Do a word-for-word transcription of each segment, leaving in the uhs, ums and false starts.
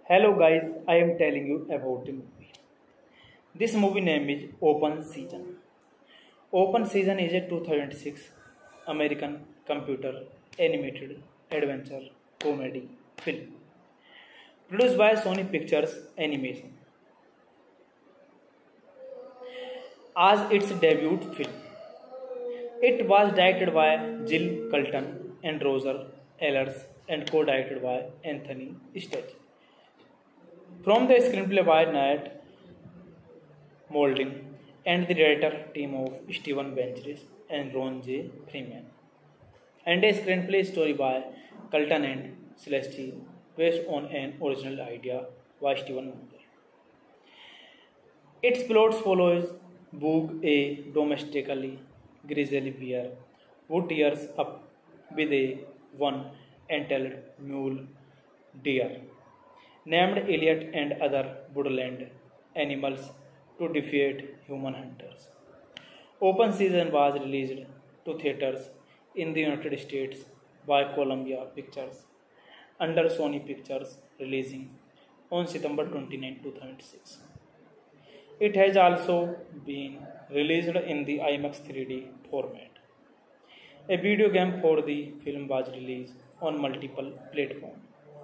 Hello guys, I am telling you about a movie. This movie name is Open Season. Open Season is a two thousand six American computer animated adventure comedy film produced by Sony Pictures Animation. As its debut film, it was directed by Jill Colton and Roger Ehlers and co-directed by Anthony Stach. From the screenplay by Nat Molding and the director team of Steven Benchris and Ron J. Freeman, and a screenplay story by Colton and Celeste based on an original idea by Steven Molding. Its plot follows Boog, a domestically grizzly bear who tears up with a one-tailed mule deer named Elliot and other woodland animals to defeat human hunters. Open Season was released to theaters in the United States by Columbia Pictures under Sony Pictures, releasing on September twenty-ninth, two thousand six. It has also been released in the IMAX three D format. A video game for the film was released on multiple platforms.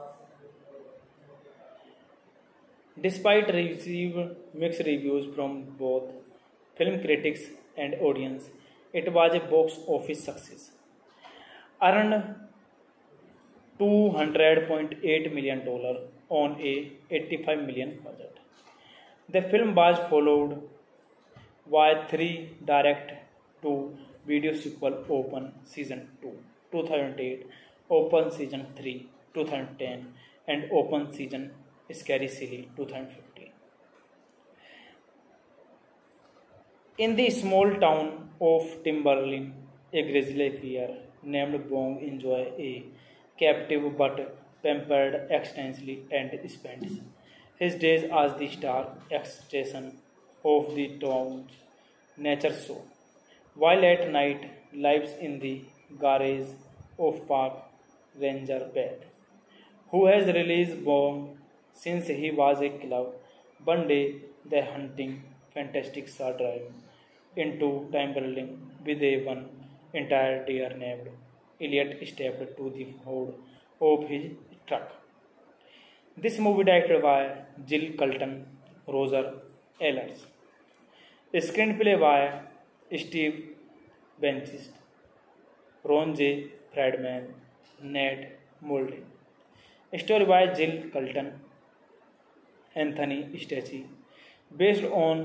Despite receiving mixed reviews from both film critics and audience, it was a box office success. Earned two hundred point eight million dollars on a eighty-five million dollars budget. The film was followed by three direct-to-video sequels: Open Season two, two thousand eight, Open Season three, two thousand ten, and Open Season Scary Silly two thousand fifteen. In the small town of Timberline, a grizzly bear named Bong enjoys a captive but pampered extensively and spends his days as the star attraction of the town's nature show, while at night lives in the garage of park ranger Beth, who has released Bong since he was a cub. One day, the hunting fantastic saw drive into Timberline with a one entire deer named Elliot stepped to the hood of his truck. This movie directed by Jill Colton, Roger Ehlers. Screenplay by Steve Benchis, Ron J. Friedman, Nat Molding. Story by Jill Colton, Anthony Stacey, based on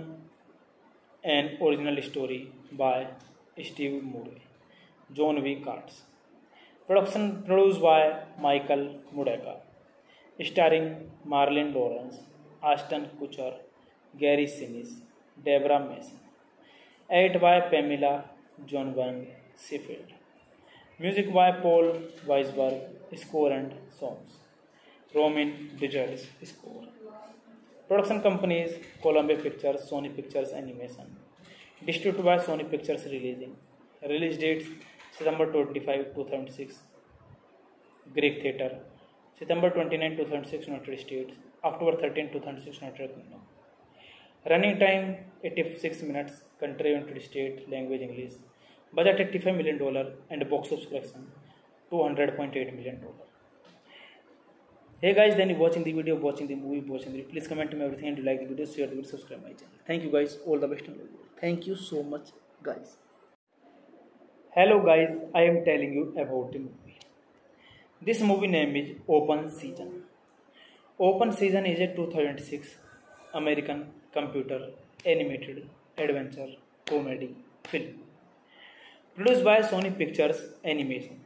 an original story by Steve Moody, John V. Katz. Production produced by Michael Mudaka, starring Marlon Lawrence, Ashton Kutcher, Gary Sinise, Deborah Mason. Edited by Pamela John Wang Sheffield. Music by Paul Weisberg, score and songs. Roman Richards score. Production companies: Columbia Pictures, Sony Pictures Animation. Distributed by Sony Pictures Releasing. Release dates: September twenty-fifth, two thousand six, Greek Theatre. September twenty-ninth, two thousand six, United States. October thirteenth, two thousand six, United Kingdom. Running time: eighty-six minutes. Country: United States. Language: English. Budget: eighty-five million dollars and box office collection two hundred point eight million dollars. Hey guys, then you watching the video, watching the movie, watching the video. Please comment to me everything and you like the video, share the video, subscribe my channel. Thank you guys, all the best in the world. Thank you so much guys. Hello guys, I am telling you about a movie. This movie name is Open Season. Open Season is a two thousand six American computer animated adventure comedy film produced by Sony Pictures Animation.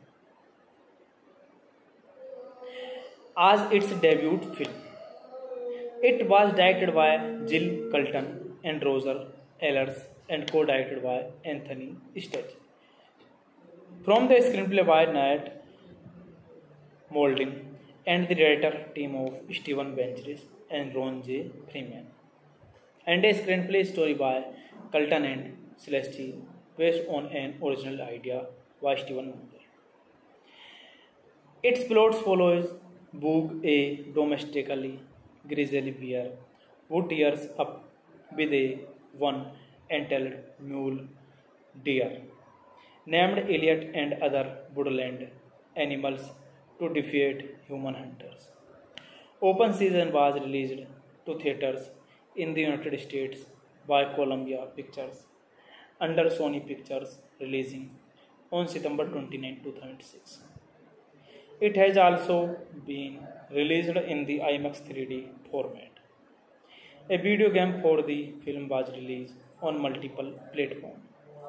As its debut film, it was directed by Jill Colton and Roger Ehlers and co-directed by Anthony Stach. From the screenplay by Nat Molding and the director team of Steven Benchris and Ron J. Freeman, and a screenplay story by Colton and Celeste based on an original idea by Steven Molding. Its plot follows Boog, a domestically grizzly bear who tears up with a one entailed mule deer named Elliot and other woodland animals to defeat human hunters. Open Season was released to theaters in the United States by Columbia Pictures under Sony Pictures, releasing on September twenty-ninth, two thousand six. It has also been released in the IMAX three D format. A video game for the film was released on multiple platforms.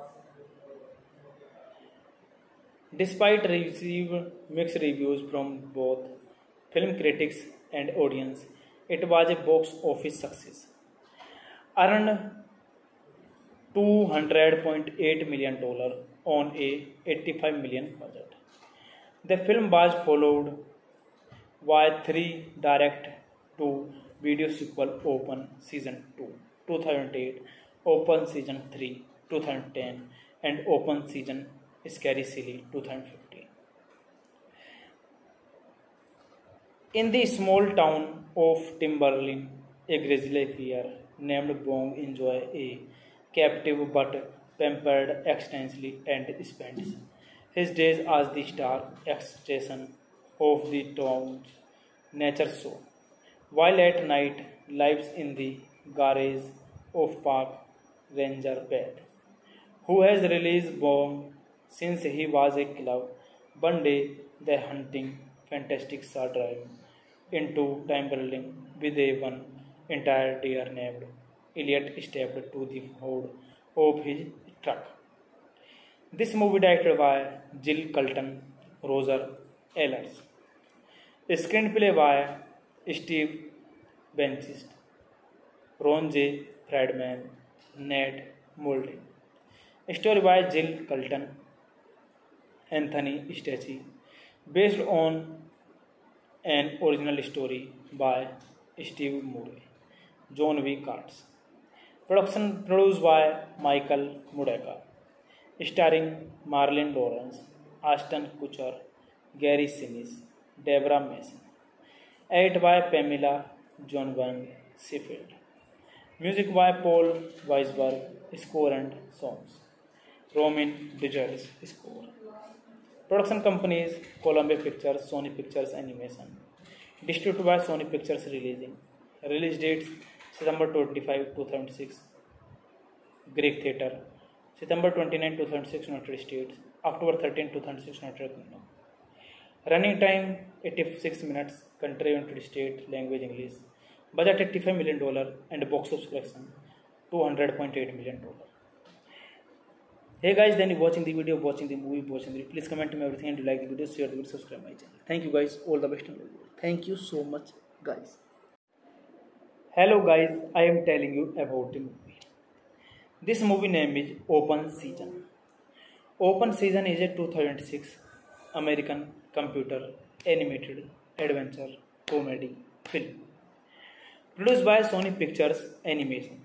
Despite receiving mixed reviews from both film critics and audience, it was a box office success. Earned two hundred point eight million dollars on a eighty-five million dollars budget. The film was followed by three direct-to-video sequels: Open Season two, two thousand eight, Open Season three, two thousand ten, and Open Season Scary Silly, two thousand fifteen. In the small town of Timberlin, a grizzly bear named Bong enjoys a captive but pampered extensively and spends his days as the star attraction of the town's nature show, while at night lives in the garage of park ranger Beth, who has released Bong since he was a cub. One day, the hunting fantastic saw driving into Timberlin with a one entire deer named Elliot stepped to the hood of his truck. This movie directed by Jill Colton, Roger Ehlers. Screenplay by Steve Benchist, Ron J. Friedman, Ned Moulton. Story by Jill Colton, Anthony Stacey, based on an original story by Steve Murray, John V. Katz. Production produced by Michael Mudeka, starring Marlon Lawrence, Ashton Kutcher, Gary Sinise, Deborah Mason. Edited by Pamela John Van Sheffield. Music by Paul Weisberg. Score and songs: Roman Dizels. Score. Production companies: Columbia Pictures, Sony Pictures Animation. Distributed by Sony Pictures. Releasing. Release dates: September twenty-fifth, two thousand six, Greek Theatre. September twenty-ninth, two thousand six, United States. October thirteenth, two thousand six, United Kingdom. Running time: eighty-six minutes. Country: United States. Language: English. Budget: eighty-five million dollars and box office collection two hundred point eight million dollars. Hey guys, then you watching the video, watching the movie, watching the video. Please comment me everything and you like the video, share the video, subscribe my channel. Thank you guys, all the best and all the best. Thank you so much guys. Hello guys, I am telling you about the movie. This movie name is Open Season. Open Season is a two thousand six American computer animated adventure comedy film produced by Sony Pictures Animation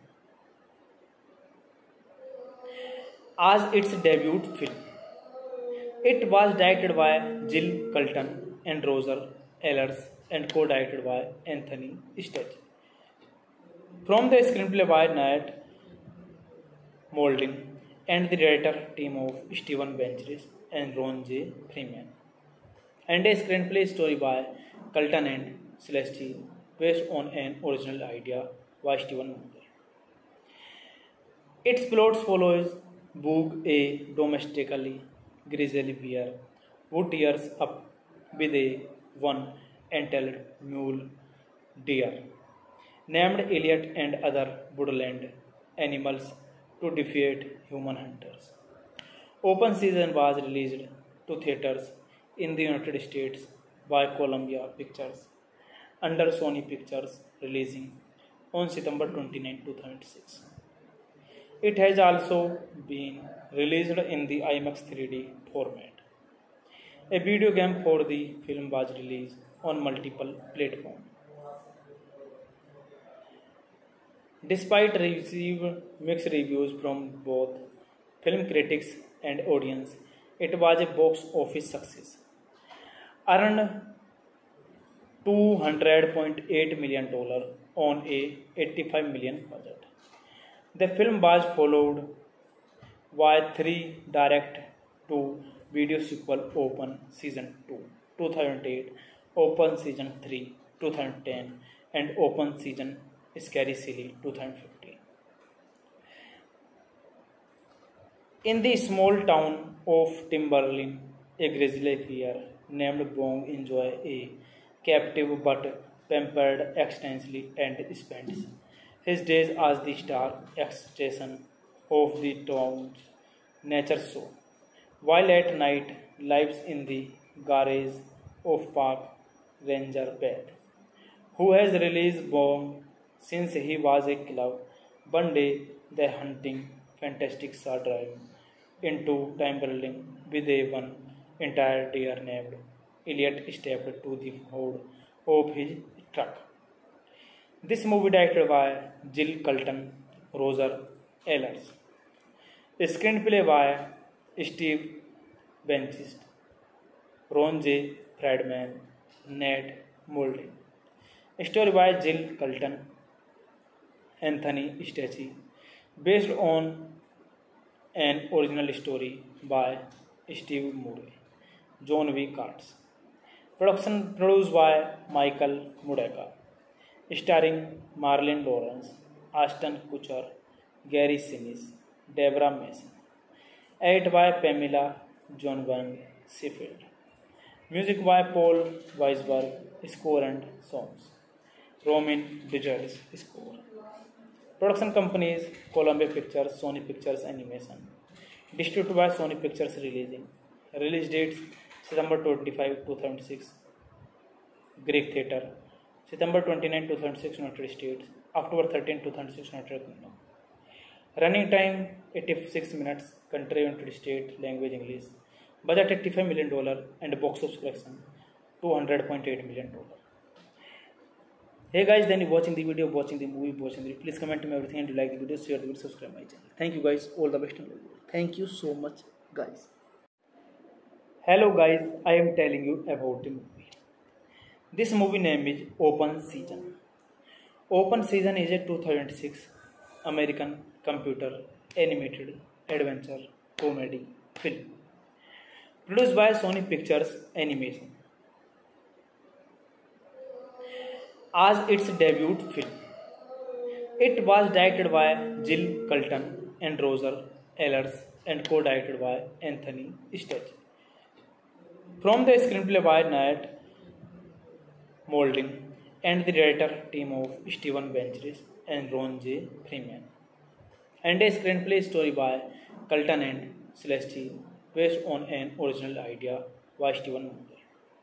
as its debut film. It was directed by Jill Colton and Roger Ehlers and co-directed by Anthony Stacey. From the screenplay by Ned Moulton and the director team of Steven Benchis and Ron J. Freeman, and a screenplay story by Colton and Stacey based on an original idea by Steven Moulton. Its plot follows Boog, a domestically grizzly bear who tears up with a one entailed mule deer named Elliot and other woodland animals to defeat human hunters. Open Season was released to theaters in the United States by Columbia Pictures under Sony Pictures, releasing on September twenty-ninth, two thousand six. It has also been released in the IMAX three D format. A video game for the film was released on multiple platforms. Despite receiving mixed reviews from both film critics and audience, it was a box office success. Earned two hundred point eight million dollars on a eighty-five million budget. The film was followed by three direct-to-video sequel Open Season two, two thousand eight, Open Season three, two thousand ten, and Open Season Scary Silly two thousand fifteen. In the small town of Timberlin, a grizzly bear named Bong enjoys a captive but pampered extensively and spends his days as the star extension of the town's nature show, while at night lives in the garage of park ranger Beth, who has released Bong since he was a cub. One day, the hunting fantastic saw driving into Timberlin with a one entire deer named Elliot stepped to the hood of his truck. This movie directed by Jill Colton, Roger Ehlers. Screenplay by Steve Benchist, Ron J. Friedman, Nate Moulton. Story by Jill Colton, Anthony Stacey, based on an original story by Steve Murray, John V. Katz. Production produced by Michael Mudeka, starring Marlon Lawrence, Ashton Kutcher, Gary Sinise, Deborah Mason. Edited by Pamela John Wang Sheffield. Music by Paul Weisberg, score and songs. Roman Richards, score. Production companies Columbia Pictures, Sony Pictures Animation. Distributed by Sony Pictures Releasing. Release dates September twenty-fifth, two thousand six, Greek Theatre. September twenty-ninth, two thousand six, United States. October thirteenth, two thousand six, United Kingdom. Running time eighty-six minutes. Country United States. Language English. Budget eighty-five million dollars and box office collection two hundred point eight million dollars. Hey guys, then you watching the video, watching the movie, watching the video. Please comment to me everything and you like the video, share the video, subscribe my channel. Thank you guys, all the best in the video. Thank you so much guys. Hello guys, I am telling you about the movie. This movie name is Open Season. Open Season is a two thousand six American computer animated adventure comedy film produced by Sony Pictures Animation as its debut film. It was directed by Jill Colton and Roger Ehlers and co-directed by Anthony Stacey. From the screenplay by Nate Moulton and the director team of Steven Benchist and Ron J. Freeman, and a screenplay story by Colton and Stacey based on an original idea by Steven Moulton.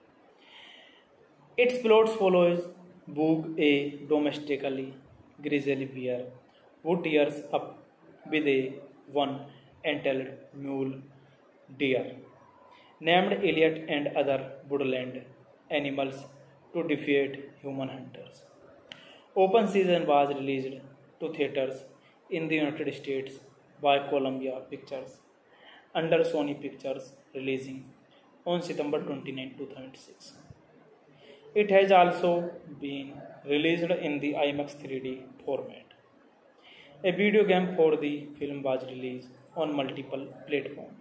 Its plot follows Boog, a domestically grizzly bear who tears up with a one-tailed mule deer named Elliot and other woodland animals to defeat human hunters. Open Season was released to theaters in the United States by Columbia Pictures under Sony Pictures Releasing on September twenty-ninth, two thousand six. It has also been released in the IMAX three D format. A video game for the film was released on multiple platforms.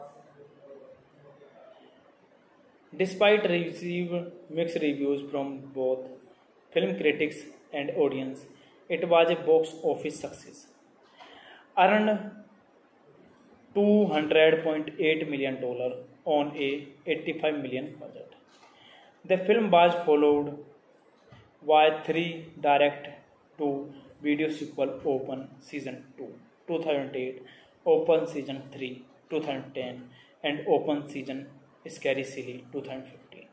Despite receiving mixed reviews from both film critics and audience, it was a box office success. Earned two hundred point eight million dollars on a eighty-five million dollars budget. The film was followed by three direct-to-video sequel Open Season two, two thousand eight, Open Season three, two thousand ten, and Open Season Scary Silly two thousand fifteen.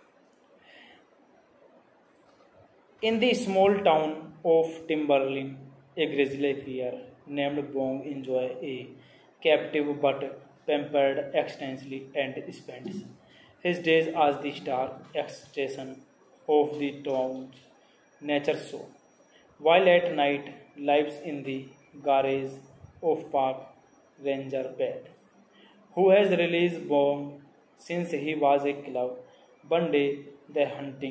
In the small town of Timberlin, a grizzly bear named Bong enjoys a captive but pampered extensively and spends his days as the star extension of the town's nature show, while at night lives in the garage of park ranger Beth, who has released Bong since he was a cub. One day, the hunting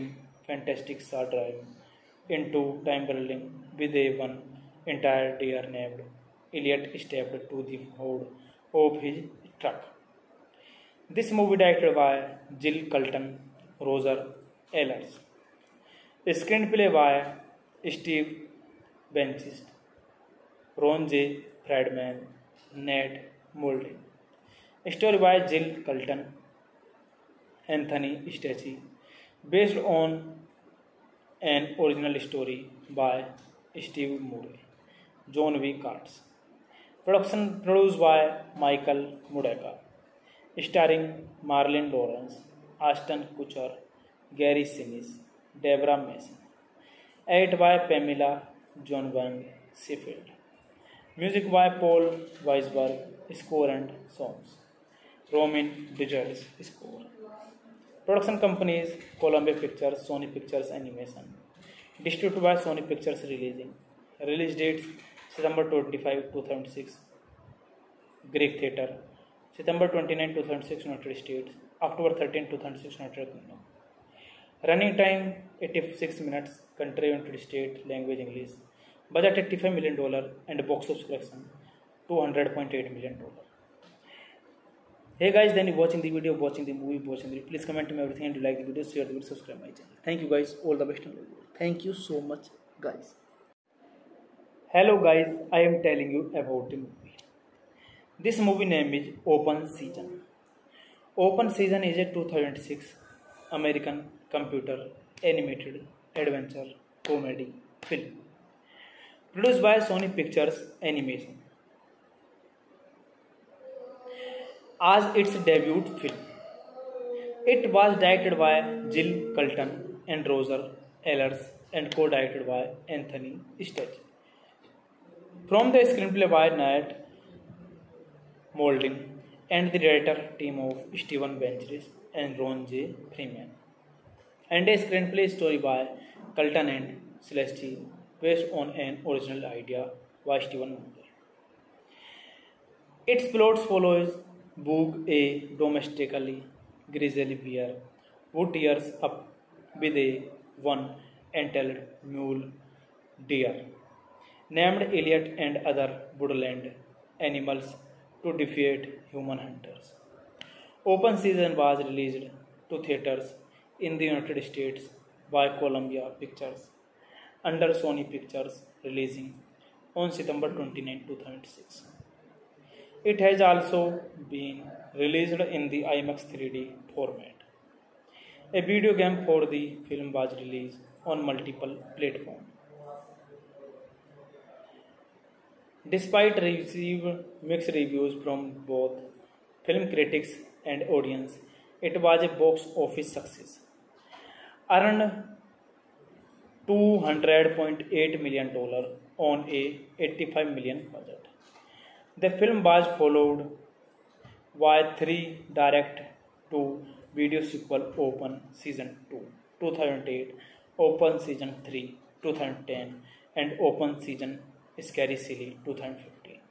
fantastic star driving into time building with a one entire deer named Elliot stepped to the hood of his truck. This movie directed by Jill Colton, Roger Ehlers. Screenplay by Steve Benchist, Ron J. Friedman, Ned Moulton. Story by Jill Colton, Anthony Stacey, based on an original story by Steve Murray, John V. Katz. Production produced by Michael Mudeka, starring Marlon Lawrence, Ashton Kutcher, Gary Sinise, Deborah Mason. Edited by Pamela John Wang Sheffield. Music by Paul Weisberg, score and songs. Roman Digger's score. Production companies Columbia Pictures, Sony Pictures Animation. Distributed by Sony Pictures Releasing. Release dates September twenty-fifth, two thousand six, Greek Theatre. September twenty-ninth, two thousand six, United States. October thirteenth, two thousand six, United Kingdom. Running time eighty-six minutes. Country United States. Language English. Budget eighty-five million dollars and box office collection two hundred point eight million dollars. Hey guys, then you watching the video, watching the movie, watching the video. Please comment to me everything and you like the video, share the video, subscribe my channel. Thank you guys, all the best and all the best. Thank you so much guys. Hello guys, I am telling you about the movie. This movie name is Open Season. Open Season is a two thousand six American computer animated adventure comedy film produced by Sony Pictures Animation as its debut film. It was directed by Jill Colton and Roger Ehlers and co-directed by Anthony Stacey. From the screenplay by Ned Moulton and the director team of Steven Benchis and Ron J. Freeman, and a screenplay story by Colton and Stacey based on an original idea by Steven Moulton. Its plot follows Boog, a domestically grizzly bear who tears up with a one-tailed mule deer named Elliot and other woodland animals to defeat human hunters. Open Season was released to theaters in the United States by Columbia Pictures under Sony Pictures Releasing on September twenty-ninth, two thousand six. It has also been released in the IMAX three D format. A video game for the film was released on multiple platforms. Despite receiving mixed reviews from both film critics and audience, it was a box office success. Earned two hundred point eight million dollars on a eighty-five million dollars budget. The film was followed by three direct-to-video sequels: Open Season two, two thousand eight, Open Season three, two thousand ten, and Open Season Scary Silly, two thousand fifteen.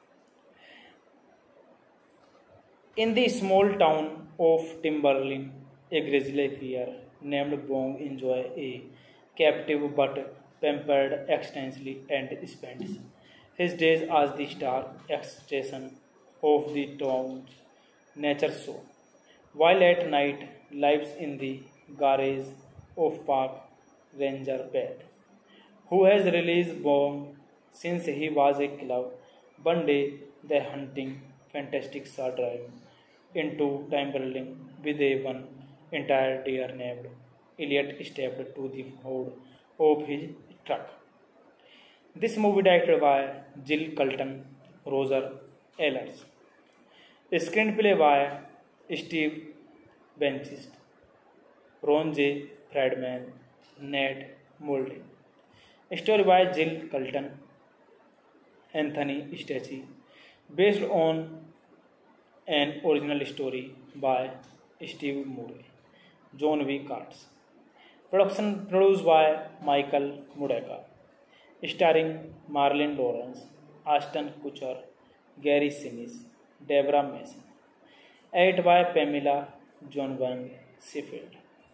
In the small town of Timberline, a grizzly bear named Bong enjoys a captive but pampered extensively and spends his days as the star extension of the town's nature show, while at night lives in the garage of park ranger Beth, who has released Bong since he was a cub. One day, they hunting fantastic star driving into time building with a one entire deer named Elliot stepped to the hood of his truck. This movie directed by Jill Colton, Roger Ehlers. Screenplay by Steve Benchist, Ron J. Friedman, Ned Moulton. Story by Jill Colton, Anthony Stacey, based on an original story by Steve Murray, John V. Katz. Production produced by Michael Mudeka, starring Marlon Lawrence, Ashton Kutcher, Gary Sinise, Deborah Mason. Edited by Pamela John Wang Sheffield.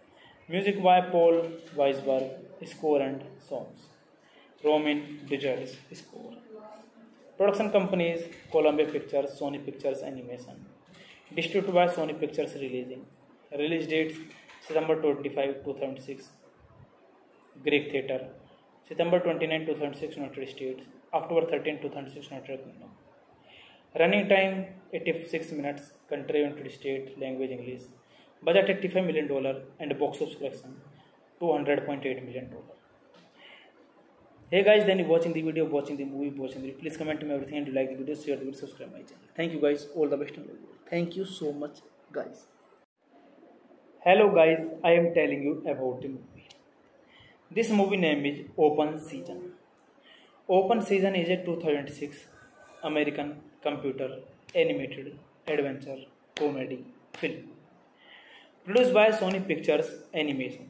Music by Paul Weisberg, score and songs. Roman Digers, score. Production companies Columbia Pictures, Sony Pictures Animation. Distributed by Sony Pictures Releasing. Release dates September twenty-fifth, two thousand six, Greek Theatre. September twenty-ninth, two thousand six, United States. October thirteenth, two thousand six, United Kingdom. Running time eighty-six minutes. Country United States. Language English. Budget eighty-five million dollars and box office collection two hundred point eight million dollars. Hey guys, then you watching the video, watching the movie, watching the video. Please comment to me everything and you like the video, share the video, subscribe my channel. Thank you guys, all the best in the video. Thank you so much guys. Hello guys, I am telling you about the movie. This movie name is Open Season. Open Season is a two thousand six American computer animated adventure comedy film produced by Sony Pictures Animation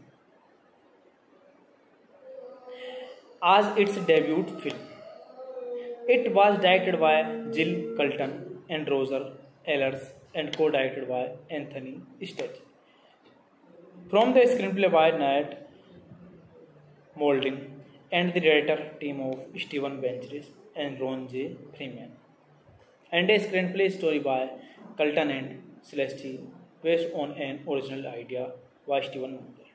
as its debut film. It was directed by Jill Colton and Roger Ehlers and co-directed by Anthony Stacey. From the screenplay by Nat Molding and the director team of Steven Benchris and Ron J. Freeman, and a screenplay story by Colton and Stacey based on an original idea by Steven Molding.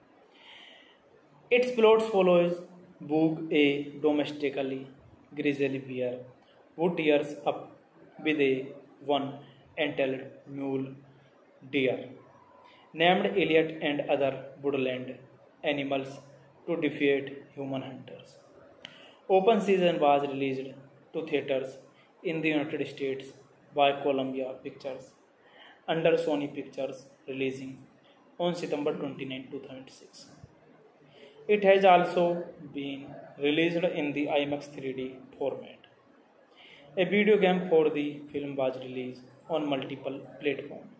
Its plot follows Boog, a domestically grizzly bear who tears up with a one-entailed mule deer named Elliot and other woodland animals to defeat human hunters. Open Season was released to theaters in the United States by Columbia Pictures under Sony Pictures Releasing on September twenty-ninth, two thousand six. It has also been released in the IMAX three D format. A video game for the film was released on multiple platforms.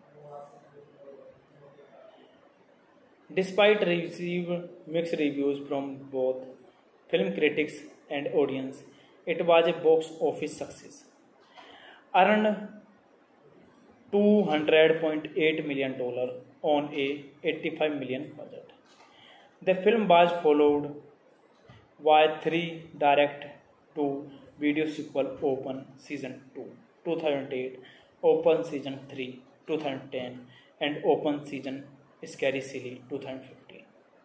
Despite receiving mixed reviews from both film critics and audience, it was a box office success. Earned two hundred point eight million dollars on a eighty-five million dollars budget. The film was followed by three direct-to-video sequels: Open Season two, two thousand eight, Open Season three, two thousand ten, and Open Season Scary Silly, two thousand fifteen.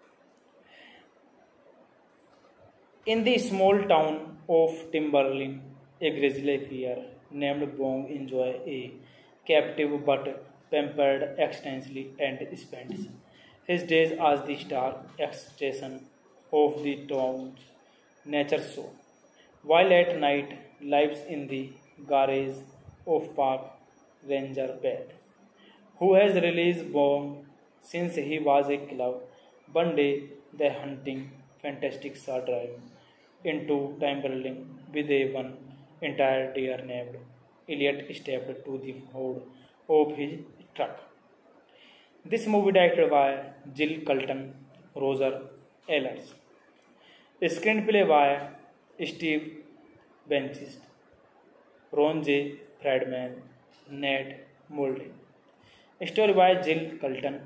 In the small town of Timberline, a grizzly bear named Bong enjoys a captive but pampered extensively and spends his days as the star attraction of the town's nature show, while at night lives in the garage of park ranger Pat, who has released Bong since he was a cub. One day, the hunting fantastic saw drive into Timberline with a one entire deer named Elliot stepped to the hood of his truck. This movie directed by Jill Colton, Roger Ehlers. Screenplay by Steve Benchis, Ron J. Friedman, Nat Molding. Story by Jill Colton,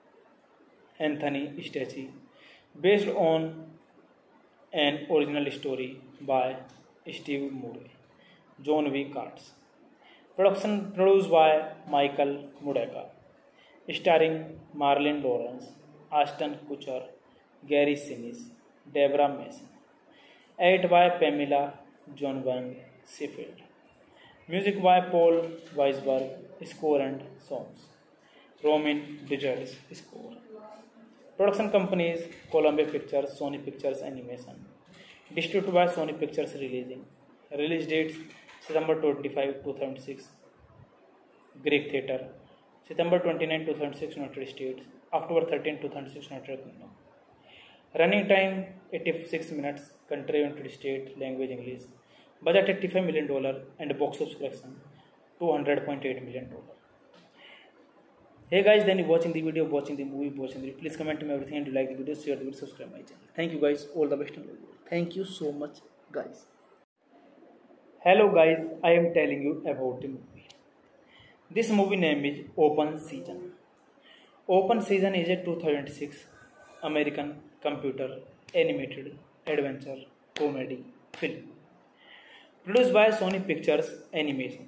Anthony Stacey, based on an original story by Steve Moody, John V. Katz. Production produced by Michael Mudaka, starring Marlon Lawrence, Ashton Kutcher, Gary Sinise, Deborah Mason. Edited by Pamela John Van Sheffield. Music by Paul Weisberg, score and songs. Roman Digers, score. Production companies Columbia Pictures, Sony Pictures Animation. Distributed by Sony Pictures Releasing. Release dates September twenty-fifth, two thousand six, Greek Theatre. September twenty-ninth, two thousand six, United States. October thirteenth, two thousand six, United Kingdom. Running time eighty-six minutes. Country United States. Language English. Budget eighty-five million dollars and box office collection two hundred point eight million dollars. Hey guys, then you watching the video, watching the movie, watching the video. Please comment to me everything and you like the video, share the video, subscribe my channel. Thank you guys, all the best in the video. Thank you so much guys. Hello guys, I am telling you about the movie. This movie name is Open Season. Open Season is a two thousand six American computer animated adventure comedy film produced by Sony Pictures Animation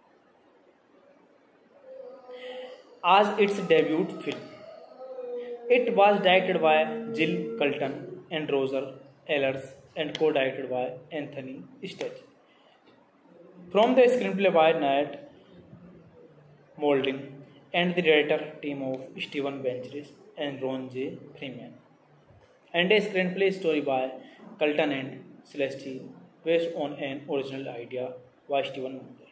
as its debut film. It was directed by Jill Colton and Roger Ehlers and co-directed by Anthony Stachey. From the screenplay by Nat Molding and the director team of Steven Benchris and Ron J. Freeman, and a screenplay story by Colton and Celeste based on an original idea by Steven Molding.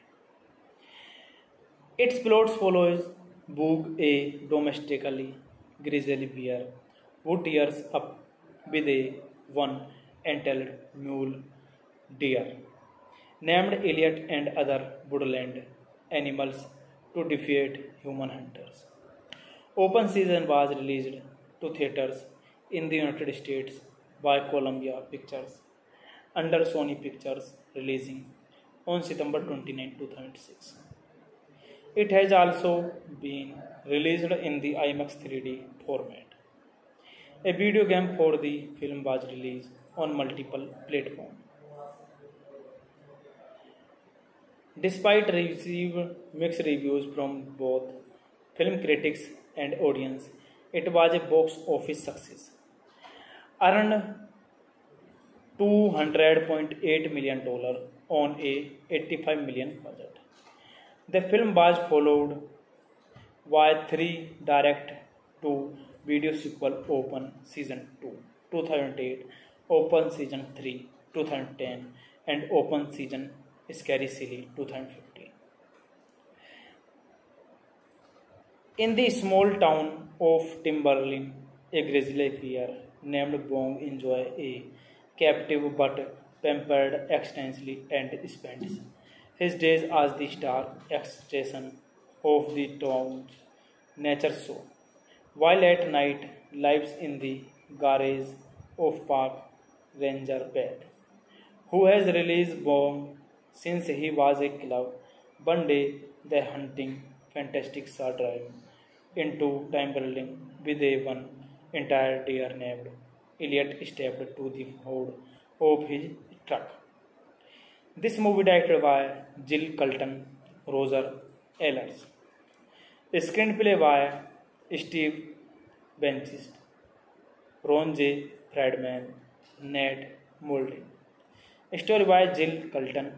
Its plot follows Boog, a domestically grizzly bear, who tears up with a one-tailed mule deer named Elliot and other woodland animals to defeat human hunters. Open Season was released to theaters in the United States by Columbia Pictures under Sony Pictures, releasing on September twenty-ninth, two thousand six. It has also been released in the IMAX three D format. A video game for the film was released on multiple platforms. Despite receiving mixed reviews from both film critics and audience, it was a box office success. Earned two hundred point eight million dollars on a eighty-five million dollars budget. The film was followed by three direct-to-video sequels: Open Season two, two thousand eight, Open Season three, two thousand ten, and Open Season Scary Silly, two thousand fifteen. In the small town of Timberlin, a grizzly bear named Bong enjoys a captive but pampered extensively and spends his days as the star attraction of the town's nature show, while at night lives in the garage of park ranger Pat, who has released Bong since he was a cub. One day, the hunting fantastic saw drive into Timberlin with a one entire deer named Elliot stepped to the hood of his truck. This movie directed by Jill Colton, Roger Ehlers. Screenplay by Steve Benchis, Ron J. Friedman, Nat Molding. Story by Jill Colton,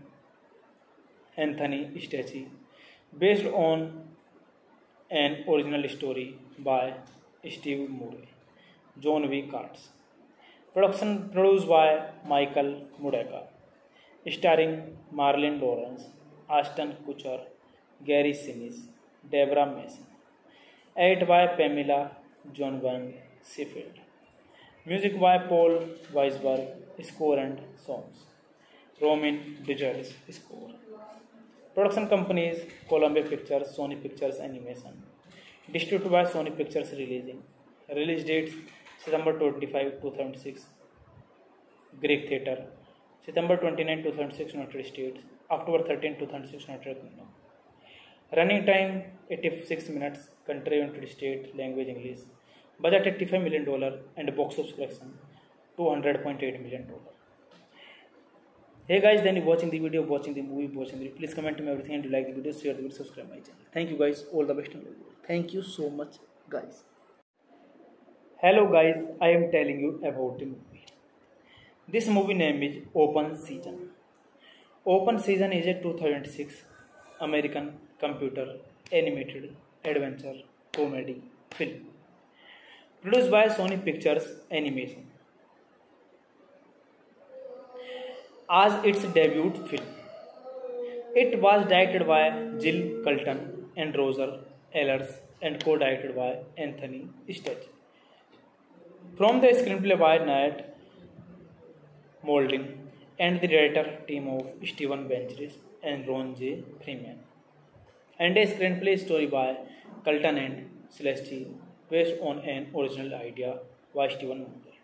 Anthony Stachey, based on an original story by Steve Moore, John V. Katz. Production produced by Michael Mudaka, starring Marlon Lawrence, Ashton Kutcher, Gary Sinise, Deborah Mason. Edited by Pamela John Wang Sheffield. Music by Paul Weisberg, score and songs. Roman Dejers score. Production companies: Columbia Pictures, Sony Pictures Animation. Distributed by Sony Pictures Releasing. Release dates: September twenty-fifth, two thousand six, Greek Theatre. September twenty-ninth, two thousand six, United States. October thirteenth, two thousand six, United Kingdom. Running time: eighty-six minutes. Country: United States. Language: English. Budget: eighty-five million dollars and box office collection two hundred point eight million dollars. Hey guys, then you watching the video, watching the movie, watching the video. Please comment me everything, and you like the video, share the video, subscribe my channel. Thank you guys, all the best in the video. Thank you so much guys. Hello guys, I am telling you about the movie. This movie name is Open Season. Open Season is a two thousand six American computer animated adventure comedy film produced by Sony Pictures Animation as its debut film. It was directed by Jill Colton and Roger Ehlers and co-directed by Anthony Stachey. From the screenplay by Nat Molding and the director team of Steven Benchris and Ron J. Freeman, and a screenplay story by Colton and Celeste based on an original idea by Steven Moore.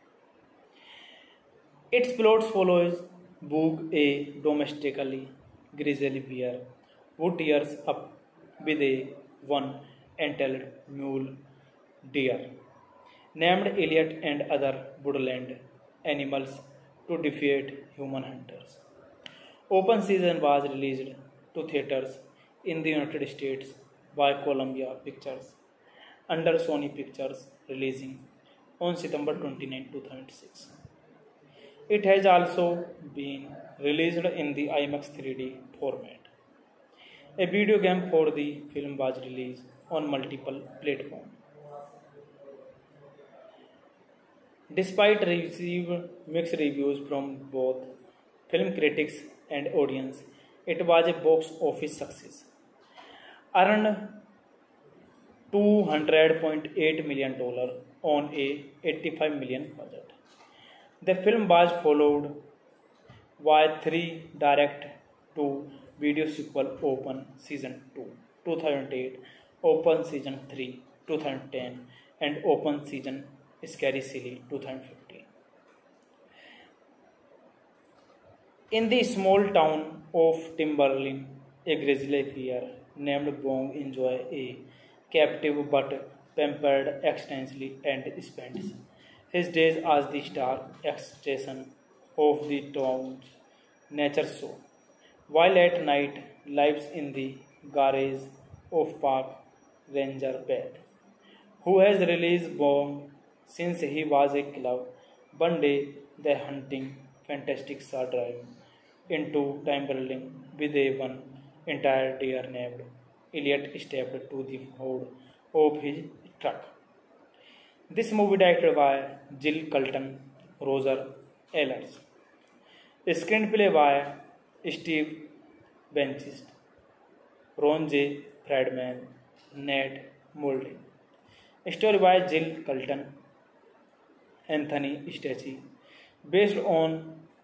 Its plot follows Boog, a domestically grizzly bear, who tears up with a one-tailed mule deer named Elliot and other woodland animals to defeat human hunters. Open season was released to theaters in the United States by Columbia Pictures under Sony Pictures, releasing on September twenty-ninth, two thousand six. It has also been released in the IMAX three D format. A video game for the film was released on multiple platforms. Despite receiving mixed reviews from both film critics and audience, it was a box office success. Earned two hundred point eight million dollars on a eighty-five million dollars budget. The film was followed by three direct-to-video sequel Open Season two, two thousand eight, Open Season three, two thousand ten, and Open Season Scary Silly, two thousand fifteen. In the small town of Timberlin, a grizzly bear named Bong enjoys a captive but pampered extensively and spends his days as the star attraction of the town's nature show, while at night lives in the garage of park ranger Beth, who has released Bong since he was a cub. One day, the hunting fantastic saw drive into Timberlin with a one entire deer named Elliot stepped to the hood of his truck. This movie directed by Jill Colton, Roger Ehlers. Screenplay by Steve Benchist, Ron J. Friedman, Ned Molding. Story by Jill Colton, Anthony Stacey, based on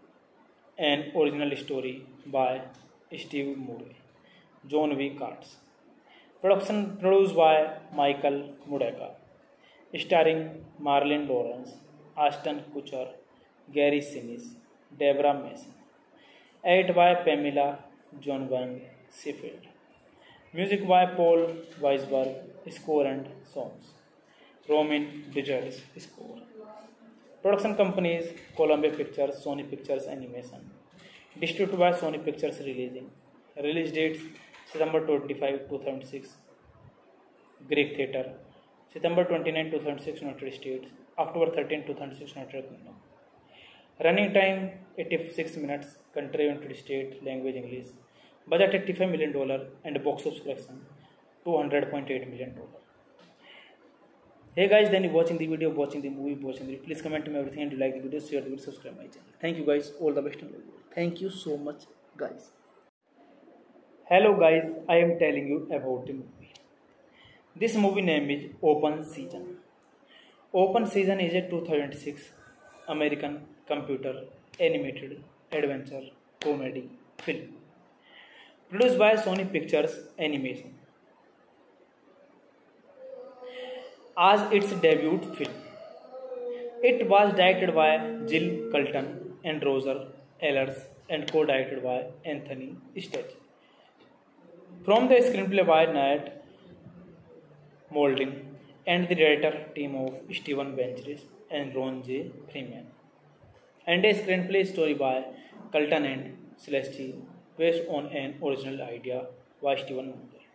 an original story by Steve Murray, John V. Katz. Production produced by Michael Mudaka, starring Marlon Lawrence, Ashton Kutcher, Gary Sinise, Deborah Mason. Edited by Pamela John Wang Sheffield. Music by Paul Weisberg, score and songs. Roman Richards, score. Production companies Columbia Pictures, Sony Pictures Animation. Distributed by Sony Pictures Releasing. Release dates September twenty-fifth, two thousand six, Greek Theatre. September twenty-ninth, two thousand six, United States. October thirteenth, two thousand six, United Kingdom. Running time eighty-six minutes. Country United States. Language English. Budget eighty-five million dollars and box office collection two hundred point eight million dollars. Hey guys, then you watching the video, watching the movie, watching the video. Please comment to me everything and you like the video, share the video, subscribe my channel. Thank you guys. All the best in the video. Thank you so much guys. Hello guys, I am telling you about the movie. This movie name is Open Season. Open Season is a two thousand six American computer animated adventure comedy film produced by Sony Pictures Animation as its debut film. It was directed by Jill Colton and Roger Ehlers and co-directed by Anthony Stacey. From the screenplay by Ned Molding and the director team of Steven Benchris and Ron J. Freeman, and a screenplay story by Colton and Stacey based on an original idea by Steven Molding.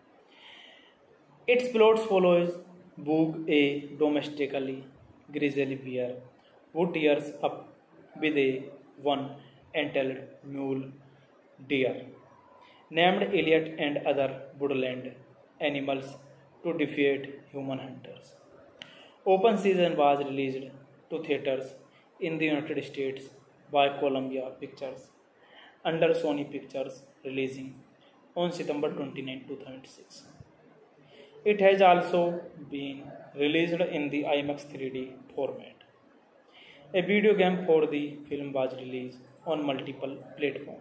Its plot follows Boog, a domestically grizzly bear, who tears up with a one-tailed mule deer named Elliot and other woodland animals to defeat human hunters. Open Season was released to theaters in the United States by Columbia Pictures under Sony Pictures, releasing on September twenty-ninth, two thousand six. It has also been released in the IMAX three D format. A video game for the film was released on multiple platforms.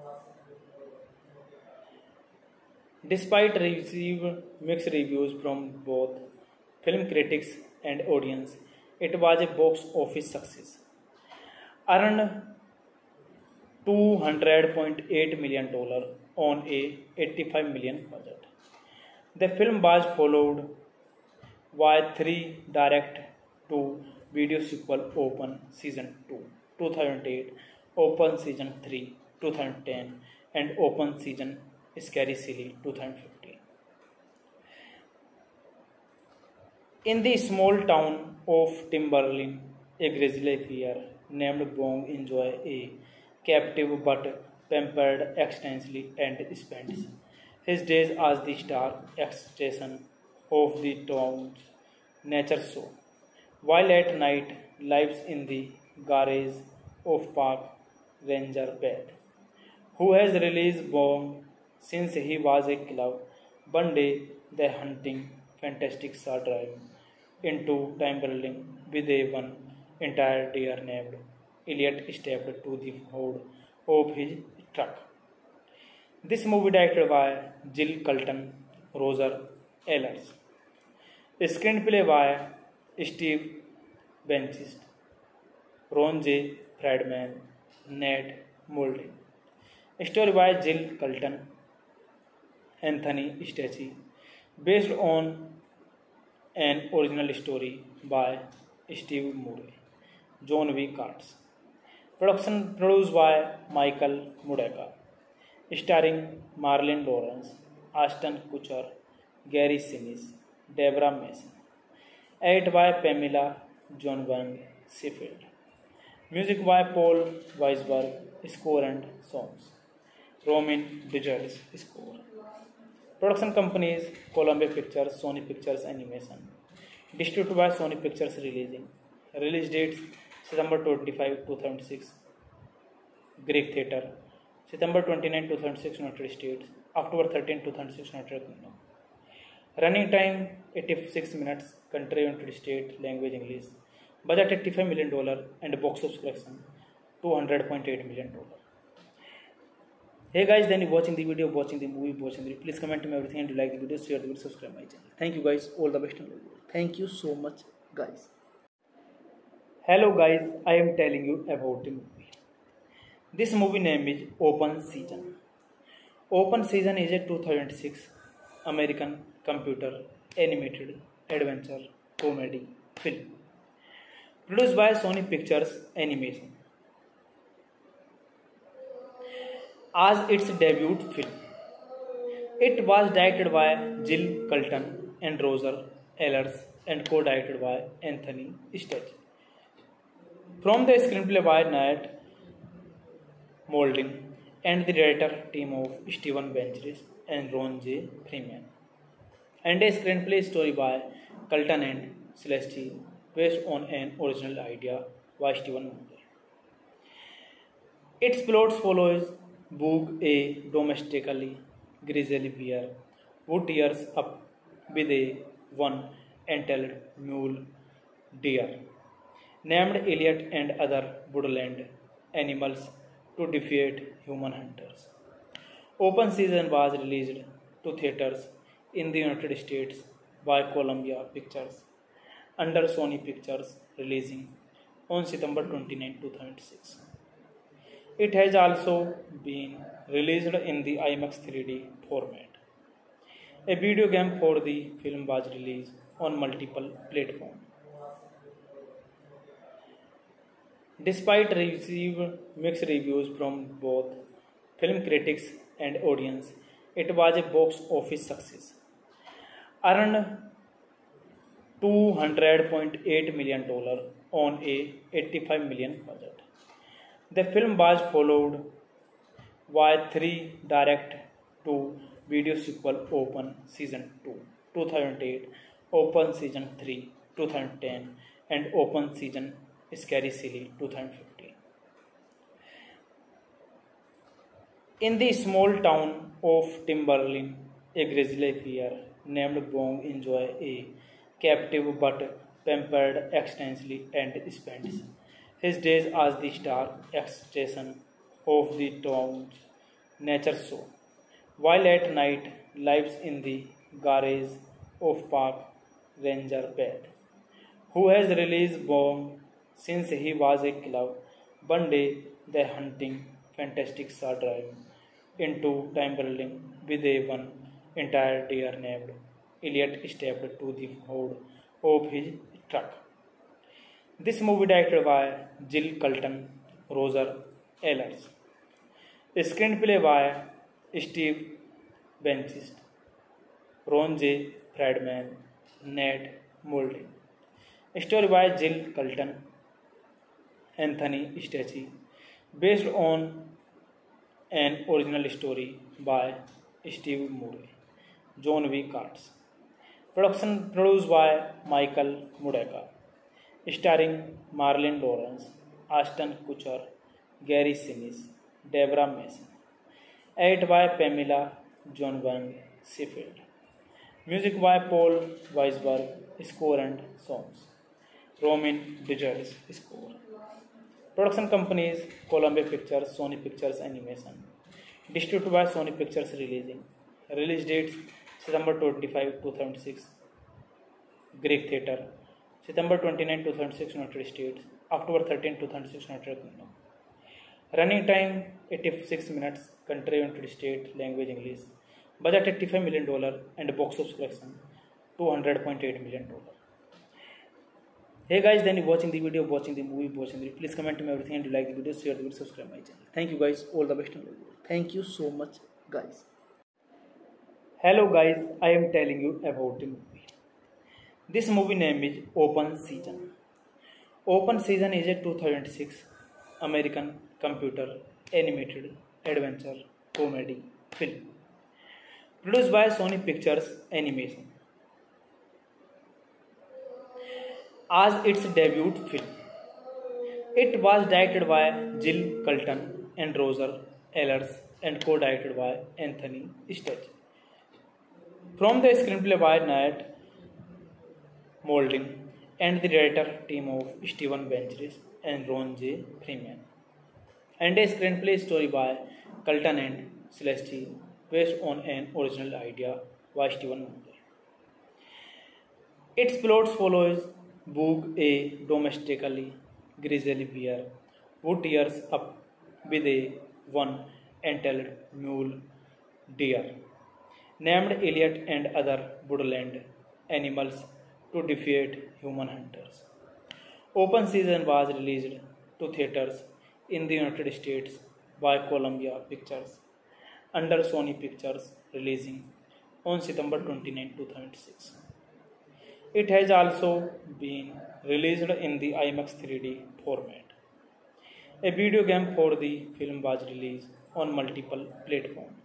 Despite receiving mixed reviews from both film critics and audience, it was a box office success. Earned two hundred point eight million dollars on a eighty-five million dollars budget. The film was followed by three direct to video sequel Open Season two, two thousand eight, Open Season three, two thousand ten, and Open Season Scary Silly two thousand fifteen. In the small town of Timberlin, a grizzly bear named Bong enjoys a captive but pampered extensively and spends his days as the star extension of the town's nature show, while at night lives in the garage of park ranger Beth, who has released Bong since he was a cub. One day, the hunting fantastic saw driving into Timberlin with a one entire deer named Elliot stepped to the hood of his truck. This movie directed by Jill Colton, Roger Ehlers. Screenplay by Steve Benchist, Ron J. Friedman, Ned Moldy. Story by Jill Colton, Anthony Stacey, based on an original story by Steve Murray, John V. Katz. Production produced by Michael Mudeka, starring Marlon Lawrence, Ashton Kutcher, Gary Sinise, Deborah Mason. Edited by Pamela John Wang Sheffield. Music by Paul Weisberg. Score and songs. Roman Digger's score. Production companies Columbia Pictures, Sony Pictures Animation. Distributed by Sony Pictures Releasing. Release dates September twenty-fifth, two thousand six, Greek Theatre. September twenty-ninth, two thousand six, United States. October thirteenth, two thousand six, United Kingdom. Running time eighty-six minutes. Country United States. Language English. Budget eighty-five million dollars and box office collection two hundred point eight million dollars. Hey guys, then you watching the video, watching the movie, watching the video. Please comment me everything and you like the video, share the video, subscribe my channel. Thank you guys, all the best and all the best. Thank you so much guys. Hello guys, I am telling you about the movie. This movie name is Open Season. Open Season is a two thousand six American computer animated adventure comedy film produced by Sony Pictures Animation as its debut film. It was directed by Jill Colton and Roger Ehlers and co-directed by Anthony Stacey. From the screenplay by Ned Molding and the director team of Steven Benchis and Ron J. Freeman, and a screenplay story by Colton and Stacey based on an original idea by Steven Molding. Its plot follows Boog, a domestically grizzly bear who tears up with a one-tailed mule deer named Elliot and other woodland animals to defeat human hunters. Open Season was released to theaters in the United States by Columbia Pictures under Sony Pictures Releasing on September twenty-ninth, two thousand six. It has also been released in the IMAX three D format. A video game for the film was released on multiple platforms. Despite receiving mixed reviews from both film critics and audience, it was a box office success. Earned two hundred point eight million dollars on a eighty-five million dollars budget. The film was followed by three direct-to-video sequel Open Season two, two thousand eight, Open Season three, two thousand ten, and Open Season Scary Silly two thousand fifteen. In the small town of Timberlin, a grizzly bear named Bong enjoys a captive but pampered extensively and spends his days as the star extension of the town's nature show, while at night lives in the garage of park ranger Beth, who has released Bong since he was a cub. One day, the hunting fantastic saw driving into Timberlin with a one entire deer named Elliot stepped to the hood of his truck. This movie directed by Jill Colton, Roger Ehlers. Screenplay by Steve Benchist, Ron J. Friedman, Ned Moulton. Story by Jill Colton, Anthony Stacey, based on an original story by Steve Murray, John V. Katz. Production produced by Michael Mudaka, starring Marlon Lawrence, Ashton Kutcher, Gary Sinise, Deborah Mason. Edited by Pamela John Van Sheffield. Music by Paul Weisberg, score and songs. Roman Digers score. Production companies Columbia Pictures, Sony Pictures Animation. Distributed by Sony Pictures Releasing. Release dates September twenty-fifth, two thousand six, Greek Theatre. September twenty-ninth, two thousand six, United States. October thirteenth, two thousand six, United Kingdom. Running time eighty-six minutes. Country United States. Language English. Budget eighty-five million dollars and box office collection two hundred point eight million dollars. Hey guys, then you watching the video, watching the movie, watching the video. Please comment to me everything and you like the video, share the video, subscribe my channel. Thank you guys, all the best in the video. Thank you so much guys. Hello guys, I am telling you about the movie. This movie name is Open Season. Open Season is a two thousand six American computer animated adventure comedy film produced by Sony Pictures Animation. As its debut film, it was directed by Jill Colton and Roger Ehlers and co-directed by Anthony Stacey. From the screenplay by Ned Moulton and the director team of Steven Benchis and Ron J. Freeman, and a screenplay story by Colton and Stacey based on an original idea by Steven Moulton. Its plot follows Boog, a domestically grizzly bear, who tears up with a one-entailed mule deer named Elliot and other woodland animals to defeat human hunters. Open Season was released to theaters in the United States by Columbia Pictures under Sony Pictures Releasing on September twenty-ninth, two thousand six. It has also been released in the IMAX three D format. A video game for the film was released on multiple platforms.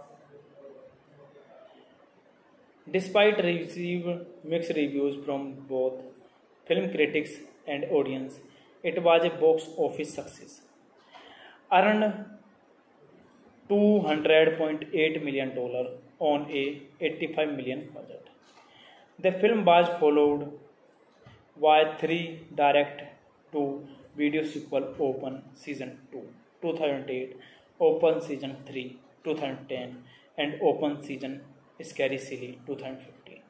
Despite receiving mixed reviews from both film critics and audience, it was a box office success. Earned two hundred point eight million dollars on a eighty-five million dollars budget. The film was followed by three direct-to-video sequels: Open Season two, two thousand eight, Open Season three, two thousand ten, and Open Season Scary Silly, two thousand fifteen.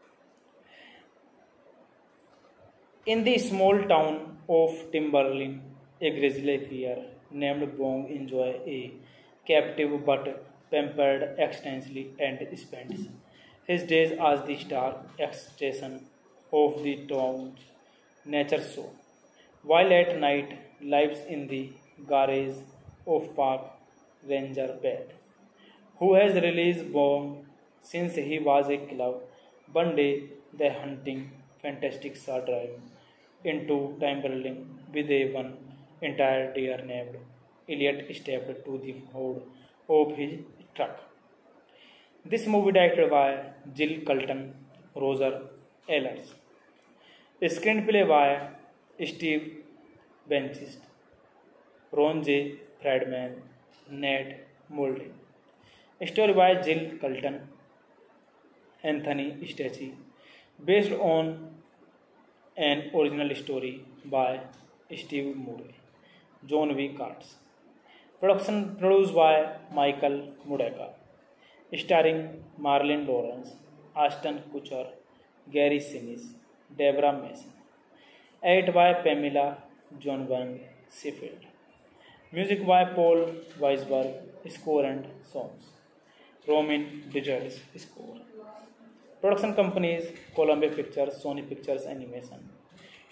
In the small town of Timberline, a grizzly bear named Bong enjoys a captive but pampered extensively and spends his days as the star extension of the town's nature show, while at night lives in the garage of park ranger Beth, who has released Bong since he was a cub. One day, the hunting fantastic saw driving into Timberline with a one entire deer named Elliot stepped to the hood of his truck. This movie directed by Jill Colton, Roger Ehlers. Screenplay by Steve Benchist, Ron J. Friedman, Ned Moulton. Story by Jill Colton, Anthony Stacey, based on an original story by Steve Murray, John V. Katz. Production produced by Michael Mudaka, starring Marlon Lawrence, Ashton Kutcher, Gary Sinise, Deborah Mason. Edited by Pamela John Van Sheffield. Music by Paul Weisberg, score and songs. Roman Digers score. Production companies Columbia Pictures, Sony Pictures Animation.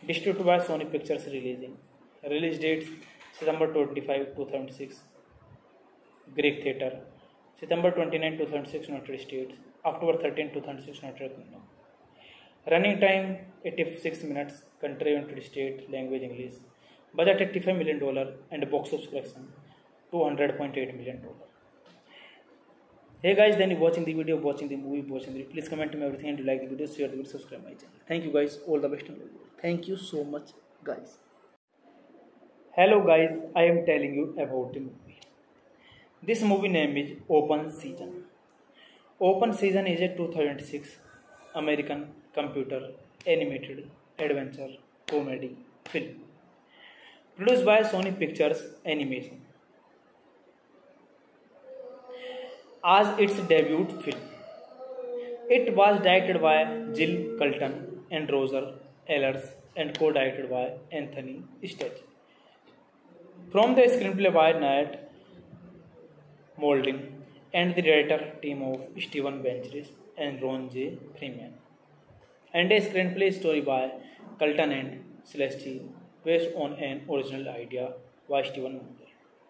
Distributed by Sony Pictures releasing. Release dates September twenty-fifth, two thousand six, Greek Theatre. September twenty-ninth, two thousand six, United States. October thirteenth, two thousand six, United Kingdom. Running time eighty-six minutes. Country United States. Language English. Budget eighty-five million dollars and box office collection two hundred point eight million dollars. Hey guys, then you watching the video, watching the movie, watching the video. Please comment me everything and you like the video, share the video, subscribe my channel. Thank you guys, all the best and all the best. Thank you so much guys. Hello guys, I am telling you about the movie. This movie name is Open Season. Open Season is a two thousand six American computer animated adventure comedy film produced by Sony Pictures Animation. As its debut film, it was directed by Jill Colton and Roger Ehlers and co-directed by Anthony Stachey. From the screenplay by Nat Molding and the director team of Steven Benchris and Ron J. Freeman, and a screenplay story by Colton and Stachey based on an original idea by Steven Molding.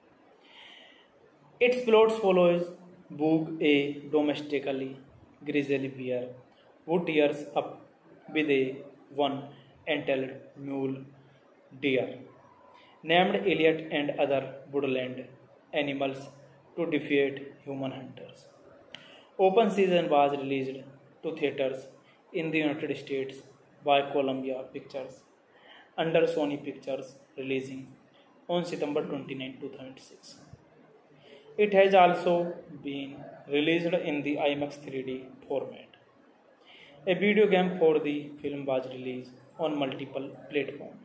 Its plot follows Boog, a domestically grizzly bear who tears up with a one-entailed mule deer named Elliot and other woodland animals to defeat human hunters. Open Season was released to theaters in the United States by Columbia Pictures under Sony Pictures releasing on September twenty-ninth, two thousand six. It has also been released in the IMAX three D format. A video game for the film was released on multiple platforms.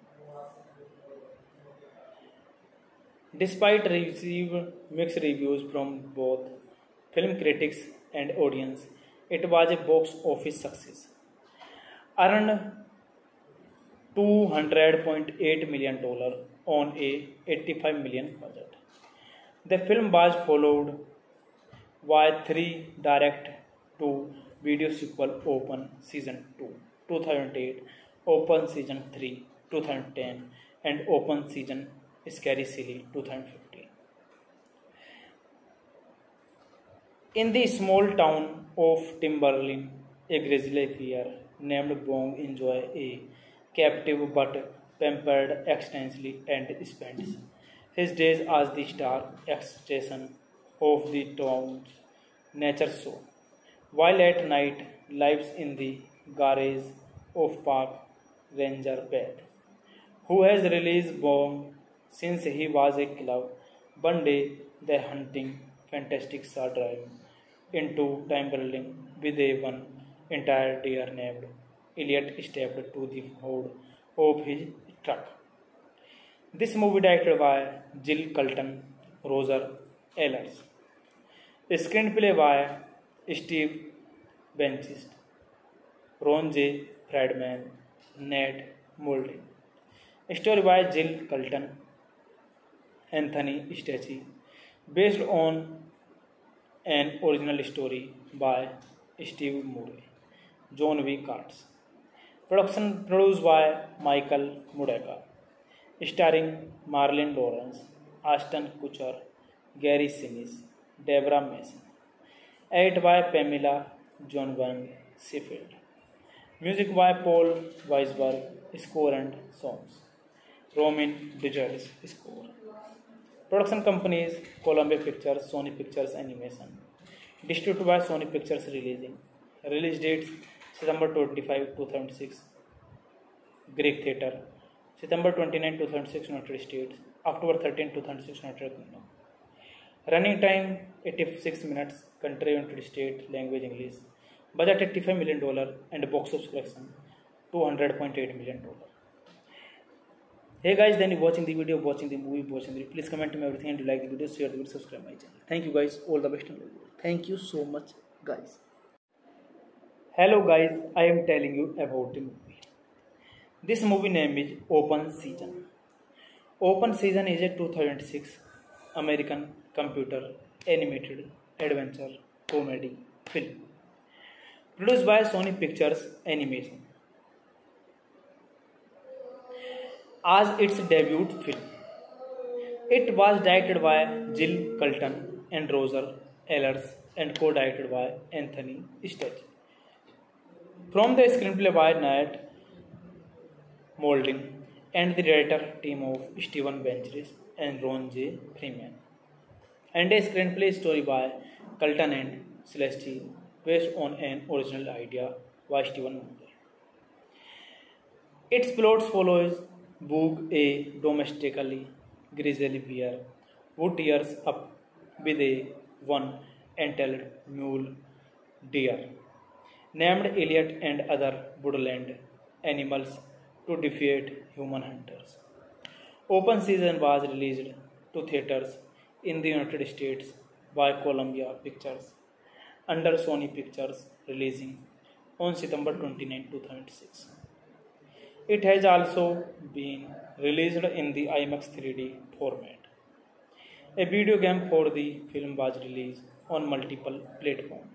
Despite receiving mixed reviews from both film critics and audience, it was a box office success. Earned two hundred point eight million dollars on a eighty-five million dollars budget. The film was followed by three direct-to-video sequels: Open Season two, two thousand eight, Open Season three, two thousand ten, and Open Season Scary Silly, two thousand fifteen. In the small town of Timberlin, a grizzly bear named Bong enjoys a captive but pampered extensively and spends his days as the star attraction of the town's nature show, while at night lives in the garage of park ranger Beth, who has released Bong since he was a cub. One day, the hunting fantastic saw drive into Timberlin with a one entire deer named Elliot stepped to the hood of his truck. This movie directed by Jill Colton, Roger Ehlers. Screenplay by Steve Benchist, Ron J. Friedman, Nat Molding. Story by Jill Colton, Anthony Stachey, based on an original story by Steve Murray, John V. Katz. Production produced by Michael Mudeka, starring Marlon Lawrence, Ashton Kutcher, Gary Sinise, Deborah Mason. Edited by Pamela John Wang Sheffield. Music by Paul Weisberg. Score and songs Roman Dizels. Score. Production companies: Columbia Pictures, Sony Pictures Animation. Distributed by Sony Pictures releasing. Release dates September twenty-fifth, two thousand six, Greek Theatre. September twenty-ninth, two thousand six, United States. October thirteenth, two thousand six, United Kingdom. Running time eighty-six minutes. Country United States. Language English. Budget eighty-five million dollars and box office collection two hundred point eight million dollars. Hey guys, then you watching the video, watching the movie, watching the video. Please comment me everything and you like the video, share the video, subscribe my channel. Thank you guys, all the best and all the best. Thank you so much guys. Hello guys, I am telling you about the movie. This movie name is Open Season. Open Season is a two thousand six American computer animated adventure comedy film produced by Sony Pictures Animation. as its debut film. It was directed by Jill Colton and Roger Ehlers and co-directed by Anthony Stachey. From the screenplay by Nat Molding and the director team of Steven Benchris and Ron J. Freeman, and a screenplay story by Colton and Stachey based on an original idea by Steven Molding. Its plot follows Boog, a domestically grizzly bear, who tears up with a one-entitled mule deer named Elliot and other woodland animals to defeat human hunters. Open Season was released to theaters in the United States by Columbia Pictures under Sony Pictures, releasing on September twenty-ninth, two thousand six. It has also been released in the IMAX three D format. A video game for the film was released on multiple platforms.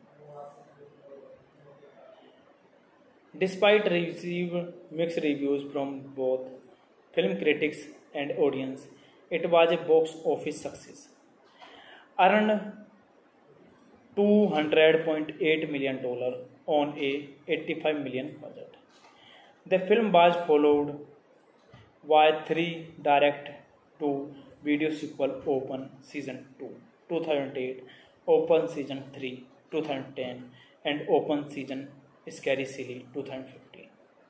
Despite receiving mixed reviews from both film critics and audience, it was a box office success. Earned two hundred point eight million dollars on a eighty-five million dollars budget. The film was followed by three direct-to-video sequels: Open Season two, two thousand eight, Open Season three, two thousand ten, and Open Season Scary Silly, two thousand fifteen.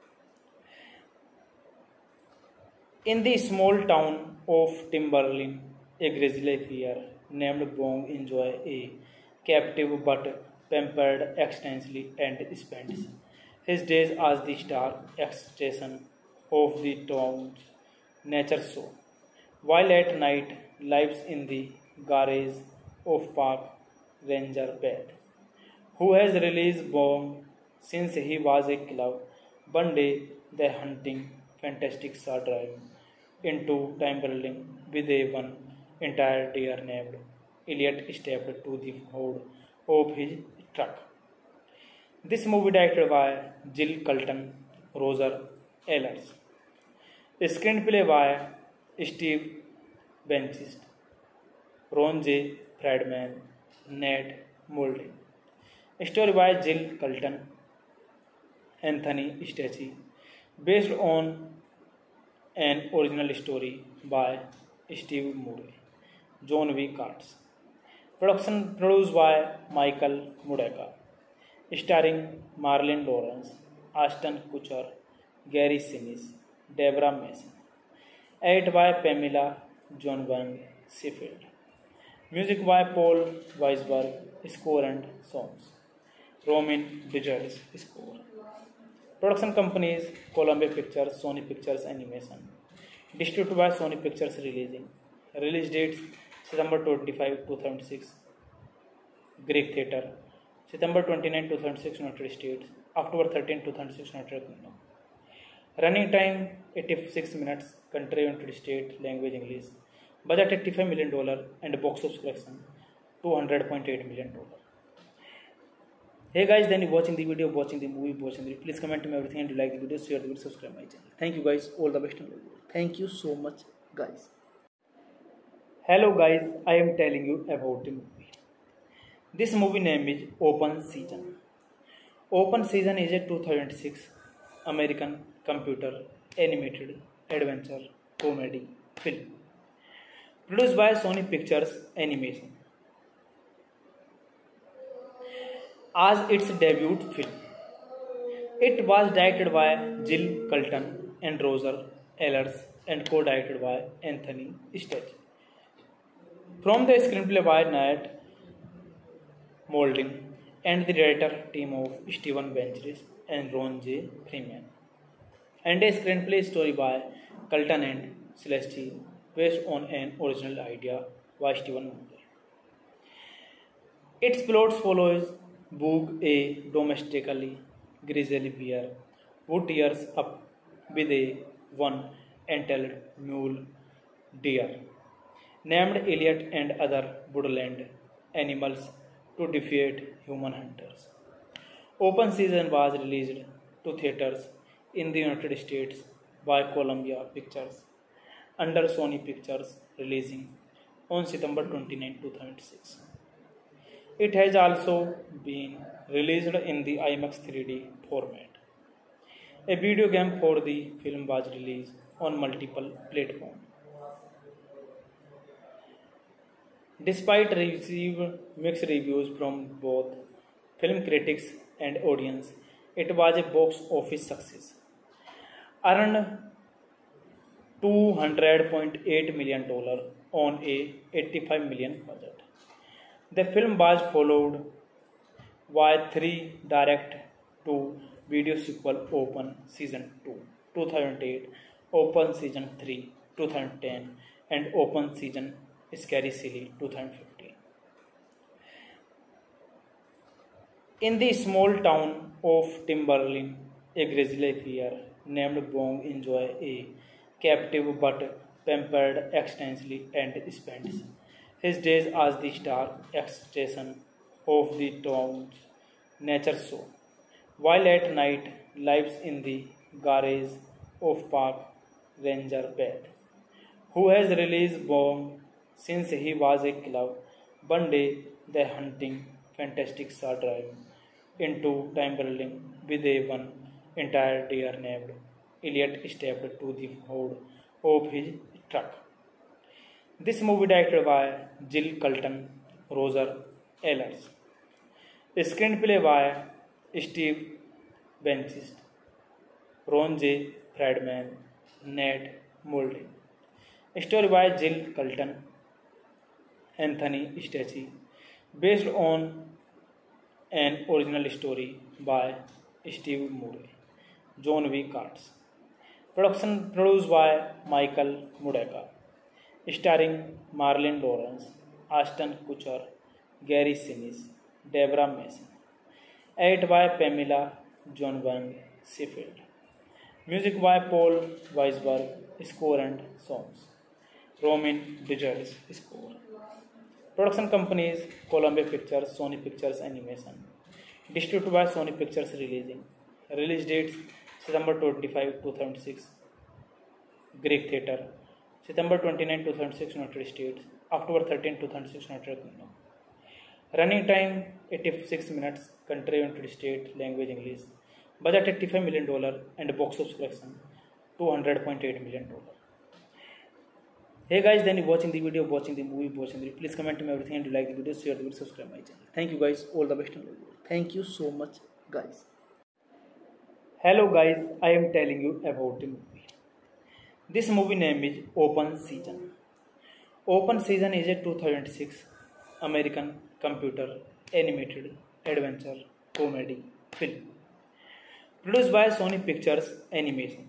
In the small town of Timberlin, a grizzly bear named Bong enjoys a captive but pampered extensively and spends his days as the star attraction of the town's nature show, while at night lives in the garage of park ranger Pat, who has released Bong since he was a cub. One day, the hunting fantastic saw drive into Timberlin with a one entire deer named Elliot stepped to the hood of his truck. This movie directed by Jill Colton, Roger Ehlers. Screenplay by Steve Benchist, Ron J. Friedman, Nat Molding. Story by Jill Colton, Anthony Stachey, based on an original story by Steve Moore, John V. Katz. Production produced by Michael Mudeka, starring Marlon Lawrence, Ashton Kutcher, Gary Sinise, Deborah Mason. Edited by Pamela John Van Sheffield. Music by Paul Weisberg. Score and songs Roman Richards. Score. Production companies: Columbia Pictures, Sony Pictures Animation. Distributed by Sony Pictures Releasing. Release dates: September twenty-fifth, two thousand six, Greek Theatre. September twenty-ninth, two thousand six, United States. October thirteenth, two thousand six, United Kingdom. Running time: eighty-six minutes. Country: United States. Language: English. Budget: eighty-five million dollars and box office collection two hundred point eight million dollars. Hey guys, then you watching the video, watching the movie, watching the video. Please comment to me everything and you like the video, share the video, subscribe my channel. Thank you guys. All the best. Thank you so much guys. Hello guys, I am telling you about the movie. This movie name is Open Season. Open Season is a two thousand six American computer animated adventure comedy film produced by Sony Pictures Animation. As its debut film, it was directed by Jill Colton and Roger Ehlers and co-directed by Anthony Stachey. From the screenplay by Nat Molding and the director team of Steven Benchris and Ron J. Freeman, and a screenplay story by Colton and Stachey based on an original idea by Steven Moore. Its plot follows Boog, a domestically grizzly bear, who tears up with a one-entitled mule deer named Elliot and other woodland animals to defeat human hunters. Open Season was released to theaters in the United States by Columbia Pictures under Sony Pictures, releasing on September twenty-ninth, two thousand six. It has also been released in the IMAX three D format. A video game for the film was released on multiple platforms. Despite receiving mixed reviews from both film critics and audience, it was a box office success. Earned two hundred point eight million dollars on a eighty-five million budget. The film was followed by three direct-to-video sequel Open Season two, two thousand eight, Open Season three, two thousand ten, and Open Season Scary Silly, two thousand fifteen. In the small town of Timberlin, a grizzly bear named Bong enjoys a captive but pampered extensively and spends his days as the star extension of the town's nature show, while at night lives in the garage of park ranger Beth, who has released Bong since he was a cub. One day, the hunting fantastic saw drive into Timberlin with a one entire deer named Elliot stepped to the hood of his truck. This movie directed by Jill Colton, Roger Ehlers. Screenplay by Steve Benchist, Ron J. Friedman, Ned Mouldy. Story by Jill Colton, Anthony Stacey, based on an original story by Steve Murray, John V. Katz. Production produced by Michael Mudeka, starring Marlon Lawrence, Ashton Kutcher, Gary Sinise, Deborah Mason. Edited by Pamela John Wang Sheffield. Music by Paul Weisberg, score and songs. Roman Richards, score. Production companies Columbia Pictures, Sony Pictures Animation. Distributed by Sony Pictures Releasing. Release dates September twenty-fifth, two thousand six, Greek Theatre. September twenty-ninth, two thousand six, United States. October thirteenth, two thousand six, United Kingdom. Running time eighty-six minutes. Country United States. Language English. Budget eighty-five million dollars and box office collection two hundred point eight million dollars. Hey guys, then you watching the video, watching the movie, watching the video. Please comment to me everything and you like the video, share the video, subscribe my channel. Thank you guys, all the best in the video. Thank you so much guys. Hello guys, I am telling you about the movie. This movie name is Open Season. Open Season is a two thousand six American computer animated adventure comedy film produced by Sony Pictures Animation.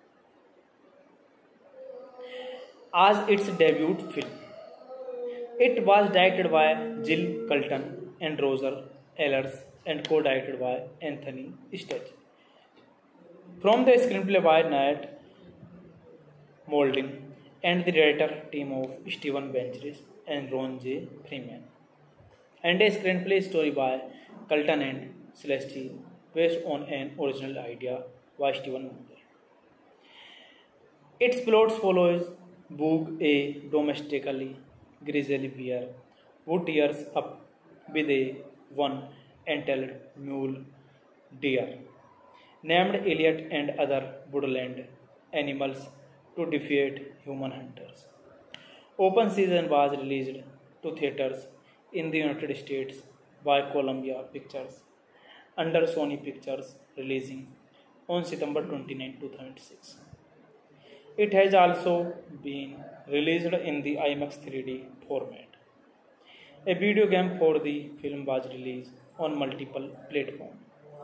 As its debut film, it was directed by Jill Colton and Roger Ehlers and co-directed by Anthony Stacey. From the screenplay by Ned Molding and the director team of Steven Benchris and Ron J. Freeman, and a screenplay story by Colton and Stacey based on an original idea by Steven Molding. Its plot follows Boog, a domestically grizzly bear who tears up with a one-entailed mule deer named Elliot and other woodland animals to defeat human hunters. Open Season was released to theaters in the United States by Columbia Pictures under Sony Pictures, releasing on September twenty-ninth, two thousand six. It has also been released in the IMAX three D format. A video game for the film was released on multiple platforms.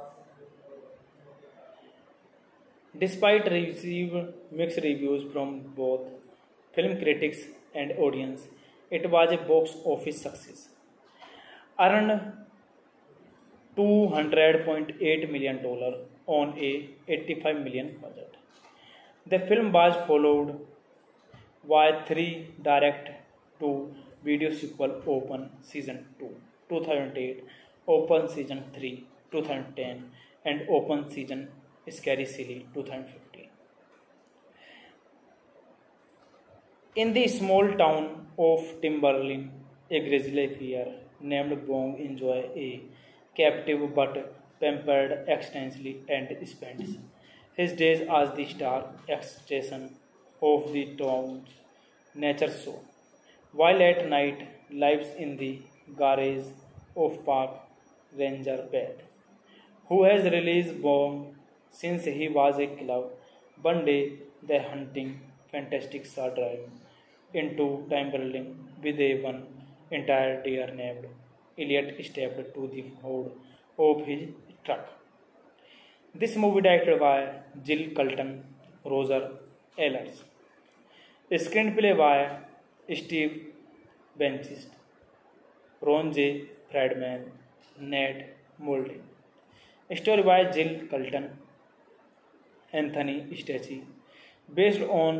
Despite receiving mixed reviews from both film critics and audience, it was a box office success. Earned two hundred point eight million dollars on a eighty-five million dollars budget. The film was followed by three direct-to-video sequel Open Season two, two thousand eight, Open Season three, two thousand ten, and Open Season Scary Silly, two thousand fifteen. In the small town of Timberlin, a grizzly bear named Bong enjoys a captive but pampered extensively and spends his days as the star attraction of the town's nature show, while at night lives in the garage of park ranger Pat, who has released Bong since he was a cub. One day, the hunting fantastic saw drive into Timberlane with a one entire deer named Elliot stepped to the hood of his truck. This movie directed by Jill Colton, Roger Ehlers. Screenplay by Steve Benchist, Ron J. Friedman, Ned Moulton. Story by Jill Colton, Anthony Stacey, based on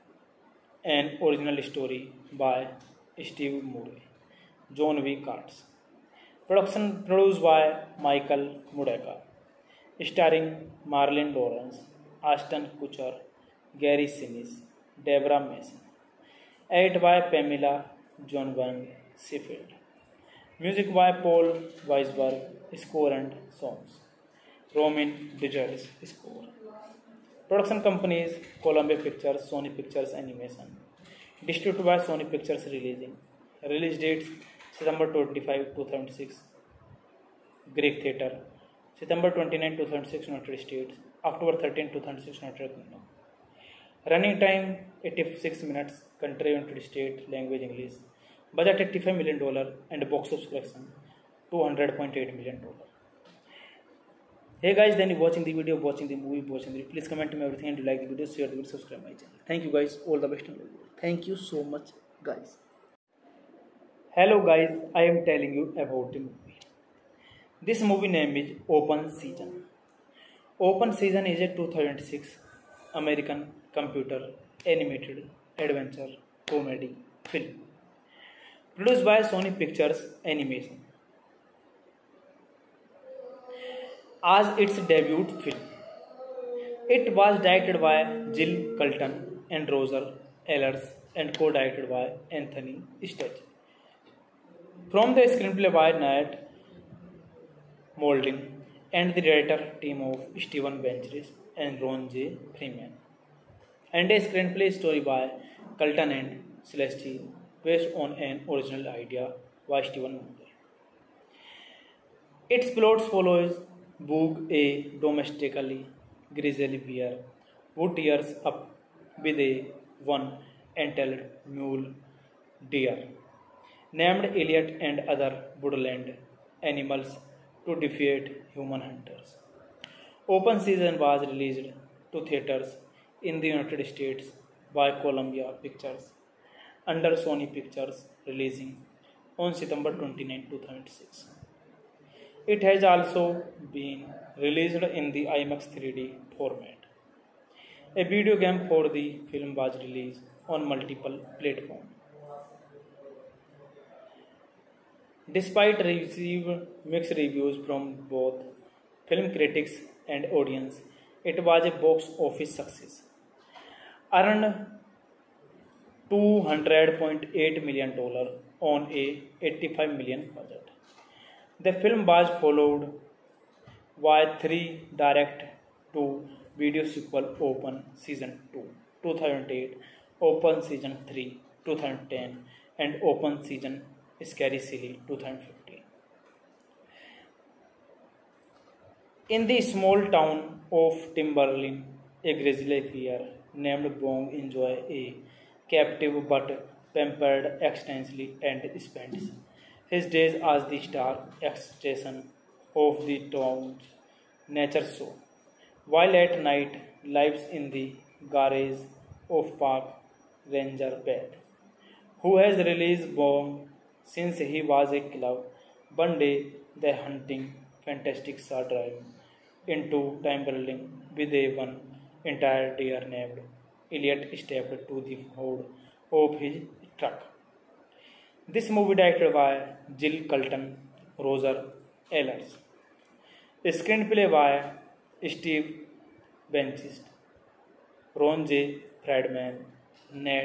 an original story by Steve Murray, John V. Katz. Production produced by Michael Mudeka, starring Marlon Lawrence, Ashton Kutcher, Gary Sinise, Deborah Mason. Edited by Pamela John Van Sheffield. Music by Paul Weisberg, score and songs. Roman Digers score. Production companies Columbia Pictures, Sony Pictures Animation. Distributed by Sony Pictures Releasing. Release dates September twenty-fifth, two thousand six, Greek Theatre. September twenty-ninth, two thousand six, United States. October thirteenth, two thousand six, United Kingdom. Running time eighty-six minutes. Country United States. Language English. Budget eighty-five million dollars and box office collection two hundred point eight million dollars. Hey guys, then you watching the video, watching the movie, watching the video. Please comment me everything and you like the video, share the video, subscribe my channel. Thank you guys, all the best in the video. Thank you so much guys. Hello guys, I am telling you about the movie. This movie name is Open Season. Open Season is a two thousand six American computer animated adventure comedy film produced by Sony Pictures Animation as its debut film. It was directed by Jill Colton and Roger Ehlers and co-directed by Anthony Stacey. From the screenplay by Ned Moulton and the director team of Steven Benchist and Ron J. Freeman, and a screenplay story by Colton and Stacey based on an original idea by Steven Murray. Its plot follows Boog, a domestically grizzly bear, who tears up with a one-tailed mule deer named Elliot and other woodland animals to defeat human hunters. Open Season was released to theaters in the United States by Columbia Pictures under Sony Pictures Releasing on September twenty-ninth, two thousand six. It has also been released in the IMAX three D format. A video game for the film was released on multiple platforms. Despite receiving mixed reviews from both film critics and audience, it was a box office success. Earned two hundred point eight million dollars on a eighty-five million dollars budget. The film was followed by three direct-to-video sequels: Open Season two, two thousand eight, Open Season three, two thousand ten, and Open Season Scary Silly, two thousand fifteen. In the small town of Timberlane, a grizzly bear named Bong enjoys a captive but pampered extensively and spends his days as the star attraction of the town's nature show, while at night lives in the garage of park ranger Pat, who has released Bong since he was a cub. One day, the hunting fantastic saw drive into Timberlane with a one entire deer named Elliot stepped to the hood of his truck. This movie directed by Jill Colton, Roger Ehlers. Screenplay by Steve Benchist, Ron J. Friedman, Ned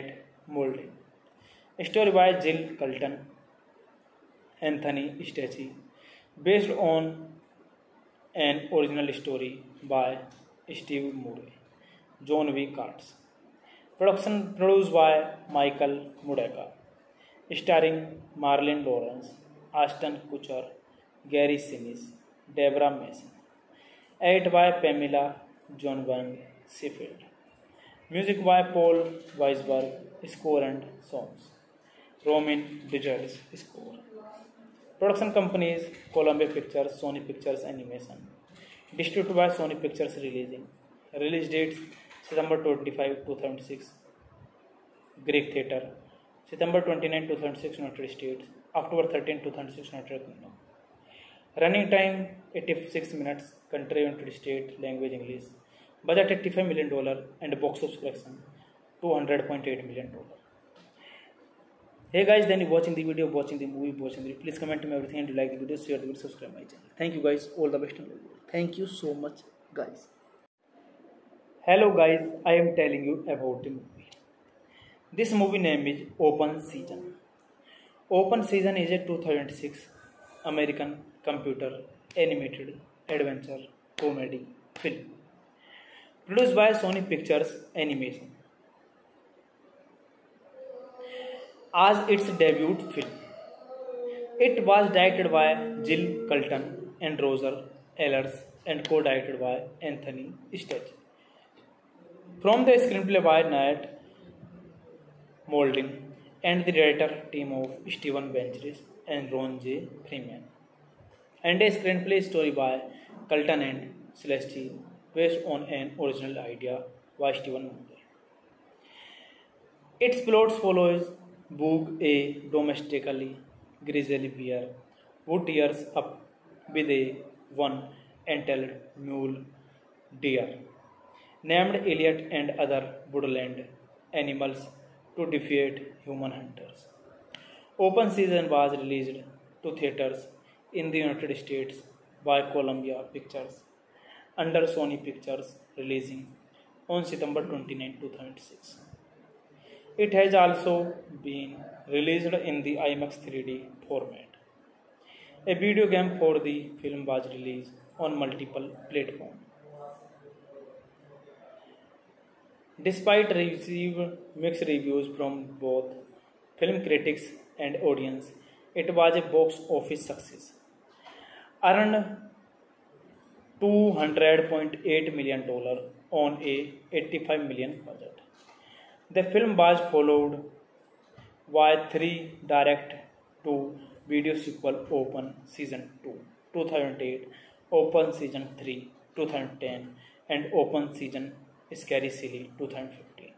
Moulding. Story by Jill Colton, Anthony Stacey, based on an original story by Steve Murray, John V. Katz. Production produced by Michael Mudaka, starring Marlon Lawrence, Ashton Kutcher, Gary Sinise, Deborah Mason. Edit by Pamela John Wang Sheffield. Music by Paul Weisberg, score and songs. Roman Richards, score. Production companies Columbia Pictures, Sony Pictures Animation. Distributed by Sony Pictures Releasing. Release dates September twenty-fifth, two thousand six, Greek Theatre. September twenty-ninth, two thousand six, United States. October thirteenth, two thousand six, United Kingdom. Running time eighty-six minutes. Country United States. Language English. Budget eighty-five million dollars and box office collection two hundred point eight million dollars. Hey guys, then you watching the video, watching the movie, watching the video. Please comment me everything and you like the video, share the video, subscribe my channel. Thank you guys, all the best. Thank you so much guys. Hello guys, I am telling you about the movie. This movie name is Open Season. Open Season is a two thousand six American computer animated adventure comedy film produced by Sony Pictures Animation. As its debut film, it was directed by Jill Colton and Roger Ehlers and co-directed by Anthony Stacey. From the screenplay by Nat Moulding and the director team of Steven Benchris and Ron J. Freeman, and a screenplay story by Colton and Stacey based on an original idea by Steven Miller. Its plot follows Boog, a domestically grizzly bear who tears up with a one-entailed mule deer named Elliot and other woodland animals to defeat human hunters. Open Season was released to theaters in the United States by Columbia Pictures under Sony Pictures Releasing on September twenty-ninth, two thousand six. It has also been released in the IMAX three D format. A video game for the film was released on multiple platforms. Despite receiving mixed reviews from both film critics and audience, it was a box office success. Earned two hundred point eight million dollars on a eighty-five million dollars budget. The film was followed by three direct-to-video sequels: Open Season two, two thousand eight, Open Season three, two thousand ten, and Open Season Scary Silly, two thousand fifteen.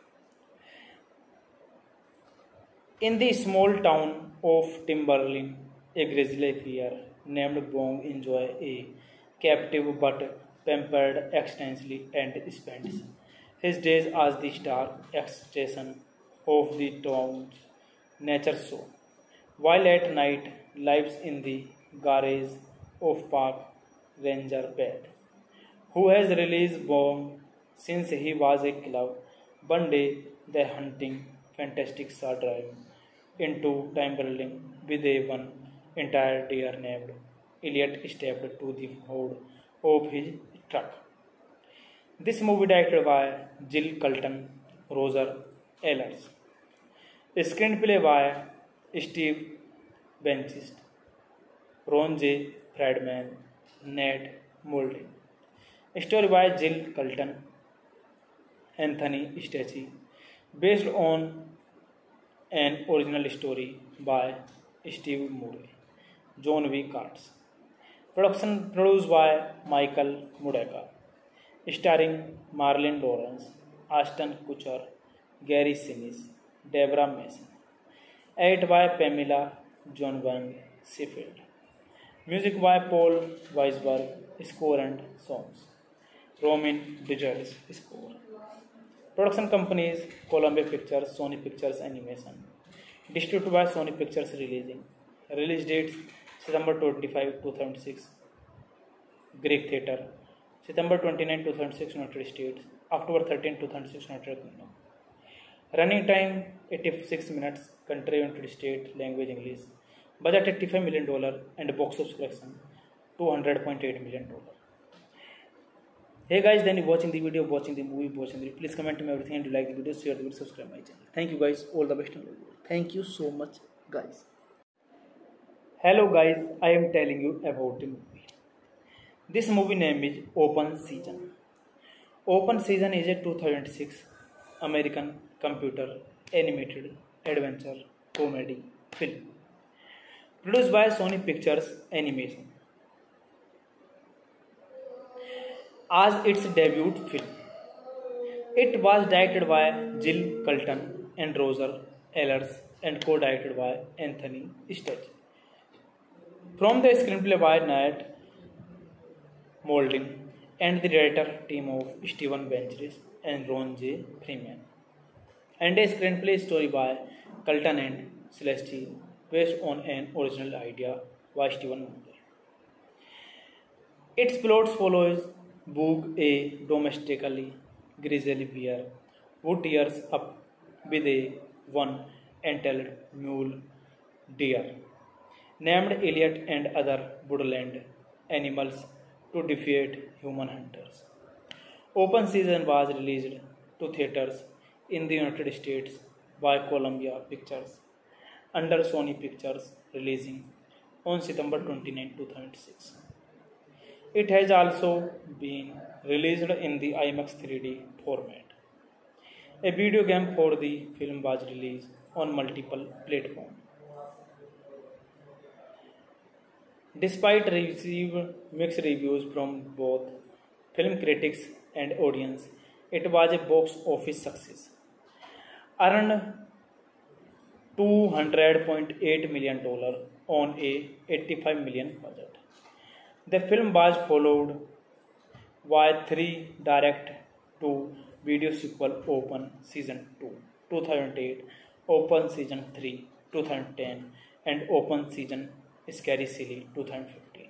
In the small town of Timberlin, a grizzly bear named Bong enjoys a captive but pampered extensively and spends his days as the star attraction of the town's nature show, while at night lives in the garage of park ranger Pat, who has released Bong since he was a cub. One day, the hunting fantastic saw drive into Timberlin with a one entire deer named Elliot stepped to the hood of his truck. This movie directed by Jill Colton, Roger Ehlers. Screenplay by Steve Benchist, Ron J. Friedman, Nat Moulding. Story by Jill Colton, Anthony Stacey, based on an original story by Steve Murray, John V. Katz. Production produced by Michael Mudaka, starring Marlon Lawrence, Ashton Kutcher, Gary Sinise, Deborah Mason. Edit by Pamela John Wang Sheffield. Music by Paul Weisberg, score and songs. Roman Richards, score. Production companies Columbia Pictures, Sony Pictures Animation. Distributed by Sony Pictures Releasing. Release dates September twenty-fifth, two thousand six, Greek Theatre. September twenty-ninth, two thousand six, United States. October thirteenth, two thousand six, United Kingdom. Running time eighty-six minutes. Country United States. Language English. Budget eighty-five million dollar and box office collection two hundred point eight million dollar. Hey guys, then you watching the video, watching the movie, watching the video. Please comment me everything and you like the video, share the video, subscribe my channel. Thank you guys. All the best in the video. Thank you so much guys. Hello guys, I am telling you about the movie. This movie name is Open Season. Open Season is a two thousand six American computer animated adventure comedy film produced by Sony Pictures Animation. As its debut film, it was directed by Jill Colton and Roger Ehlers and co-directed by Anthony Stacey. From the screenplay by Nat Molding and the director team of Steven Benchris and Ron J. Freeman, and a screenplay story by Colton and Stacey based on an original idea by Steven Molding. Its plot follows Boog, a domestically grizzly bear, who tears up with a one-entailed mule deer named Elliot and other woodland animals to defeat human hunters. Open Season was released to theaters in the United States by Columbia Pictures under Sony Pictures, releasing on September twenty-ninth, two thousand six. It has also been released in the IMAX three D format. A video game for the film was released on multiple platforms. Despite receiving mixed reviews from both film critics and audience, it was a box office success. Earned two hundred point eight million dollars on a eighty-five million dollars budget. The film was followed by three direct-to-video sequels: Open Season two, two thousand eight, Open Season three, two thousand ten, and Open Season Scary Silly, two thousand fifteen.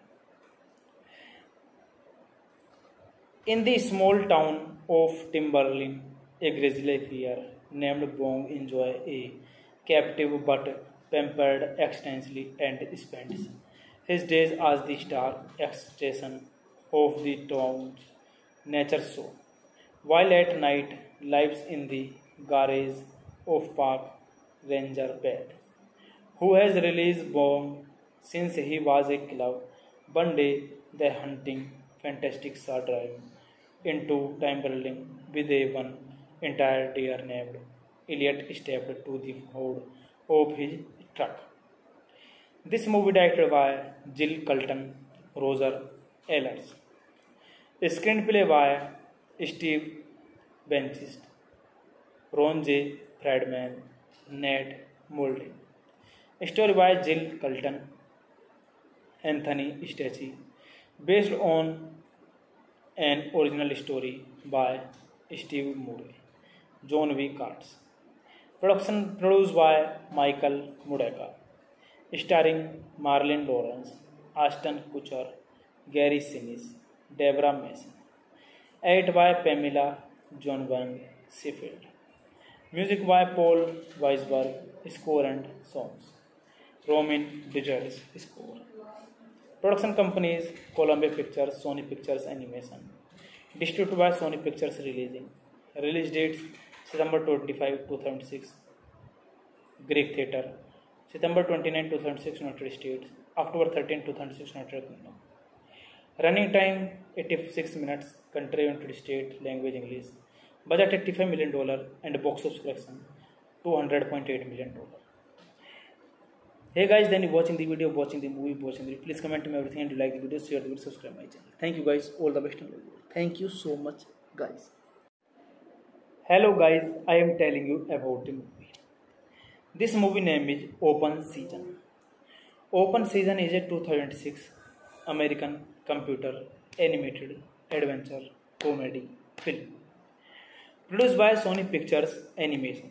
In the small town of Timberline, a grizzly bear named Bong enjoys a captive but pampered extensively and spends his days as the star extension of the town's nature show, while at night lives in the garage of park ranger Pat, who has released Bong since he was a cub. One day, the hunting fantastic saw driving into Timberline with a one entire deer named Elliot stepped to the hood of his truck. This movie directed by Jill Colton, Roger Ehlers. Screenplay by Steve Benchis, Ron J. Freeman, Nat Molding. Story by Jill Colton, Anthony Stacey, based on an original story by Steve Moore, John V. Katz. Production produced by Michael Mudeka, starring Marlon Lawrence, Ashton Kutcher, Gary Sinise, Deborah Mason. Edited by Pamela John Van Sheffield. Music by Paul Weisberg. Score and songs Roman Digers. Score. Production companies: Columbia Pictures, Sony Pictures Animation. Distributed by Sony Pictures. Releasing. Release dates: September twenty-fifth, two thousand six, Greek Theatre. September twenty-ninth, two thousand six, United States. October thirteenth, two thousand six, United Kingdom. Running time eighty-six minutes. Country United States. Language English. Budget eighty-five million dollars and box office collection two hundred point eight million dollars. Hey guys, then you watching the video, watching the movie, watching the video. Please comment me everything and you like the video, share the video, subscribe my channel. Thank you guys. All the best in the video. Thank you so much guys. Hello guys, I am telling you about the movie. This movie name is Open Season. Open Season is a two thousand six American computer animated adventure comedy film produced by Sony Pictures Animation.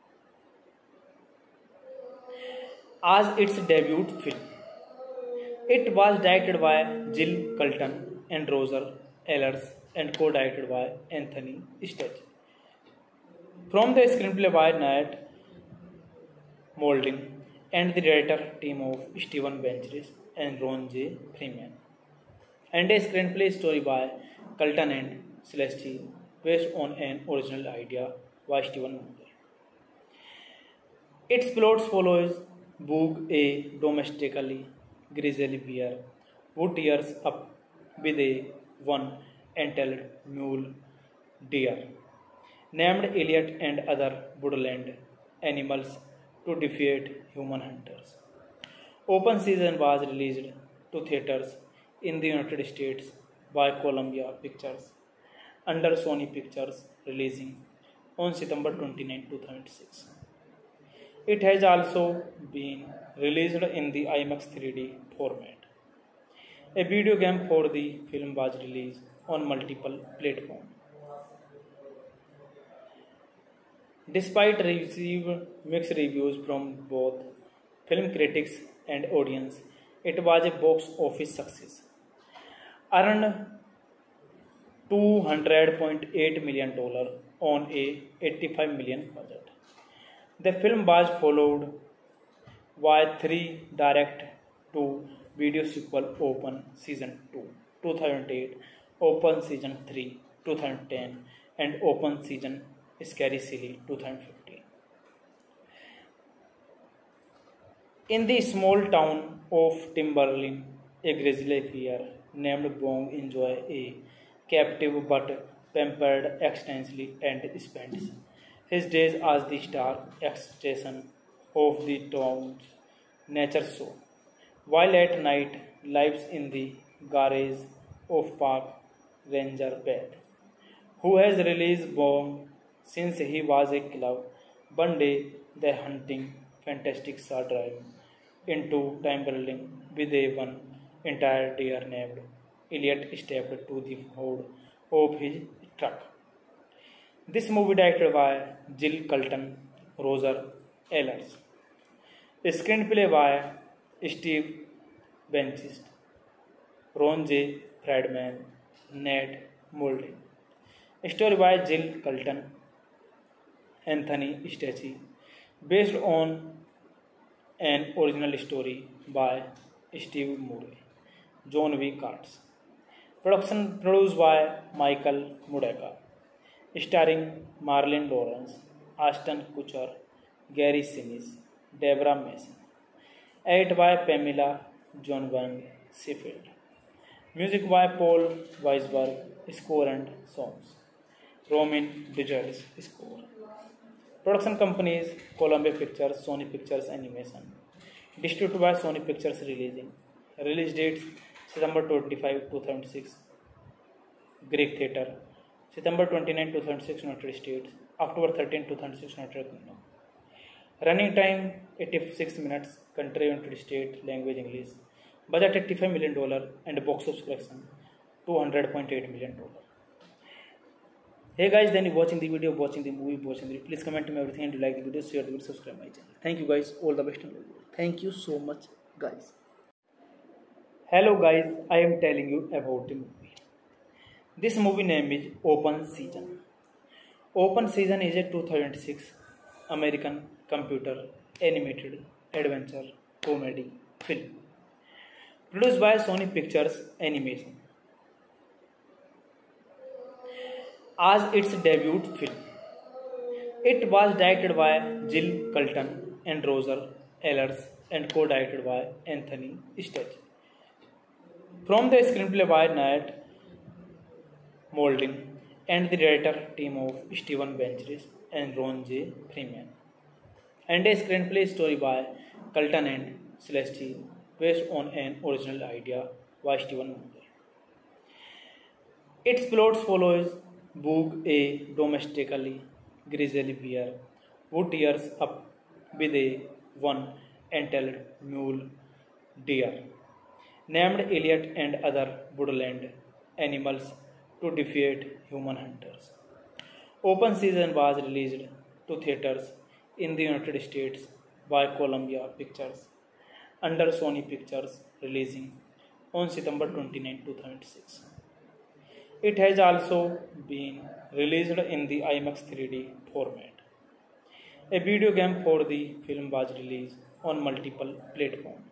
As its debut film, it was directed by Jill Colton and Roger Ehlers and co-directed by Anthony Stacey. From the screenplay by Nat Molding and the director team of Steven Benchris and Ron J. Freeman, and a screenplay story by Colton and Celeste based on an original idea by Steven Moore. Its plot follows Boog, a domestically grizzly bear, who tears up with a one-entailed mule deer named Elliot and other woodland animals to defeat human hunters. Open season was released to theaters in the United States by Columbia Pictures under Sony Pictures, releasing on September twenty-ninth, two thousand six. It has also been released in the IMAX three D format. A video game for the film was released on multiple platforms. Despite receiving mixed reviews from both film critics and audience, it was a box office success. Earned two hundred point eight million dollars on a eighty-five million dollars budget. The film was followed by three direct-to-video sequels: Open Season two, two thousand eight, Open Season three, two thousand ten, and Open Season Scary Silly, two thousand fifteen. In the small town of Timberlin, a grizzly bear named Bong enjoys a captive but pampered extensively and spends his days as the star attraction of the town's nature show, while at night lives in the garage of park ranger Beth, who has released Bong since he was a cub. One day, the hunting fantastic saw drive into Timberlin with a one entire deer named Elliot stepped to the hood of his truck. This movie directed by Jill Colton, Roger Ehlers. Screenplay by Steve Benchist, Ron J. Friedman, Nat Molding. Story by Jill Colton, Anthony Stacey, based on an original story by Steve Murray, John V. Katz. Production produced by Michael Mudaka, starring Marlon Lawrence, Ashton Kutcher, Gary Sinise, Deborah Mason. Edited by Pamela John Wang Sheffield. Music by Paul Weisberg, score and songs. Roman Digers score. Production companies: Columbia Pictures, Sony Pictures Animation. Distributed by Sony Pictures Releasing. Release dates: September twenty-fifth, two thousand six, Greek Theatre. September twenty-ninth, two thousand six, United States. October thirteenth, two thousand six, United Kingdom. Running time: eighty-six minutes. Country: United States. Language: English. Budget: eighty-five million dollars and box office collection two hundred point eight million dollars. Hey guys, then you watching the video, watching the movie, watching the video. Please comment to me everything and you like the video, share the video, subscribe my channel. Thank you guys, all the best in the video. Thank you so much guys. Hello guys, I am telling you about the movie. This movie name is Open Season. Open Season is a two thousand six American computer animated adventure comedy film produced by Sony Pictures Animation as its debut film. It was directed by Jill Colton and Roger Ehlers and co-directed by Anthony Stacey. From the screenplay by Nat Molding and the director team of Steven Benchris and Ron J. Freeman, and a screenplay story by Colton and Celeste based on an original idea by Steven Moore. Its plot follows Boog, a domestically grizzly bear, who tears up with a one-entailed mule deer named Elliot and other woodland animals to defeat human hunters. Open Season was released to theaters in the United States by Columbia Pictures under Sony Pictures, releasing on September twenty-ninth, two thousand six. It has also been released in the IMAX three D format. A video game for the film was released on multiple platforms.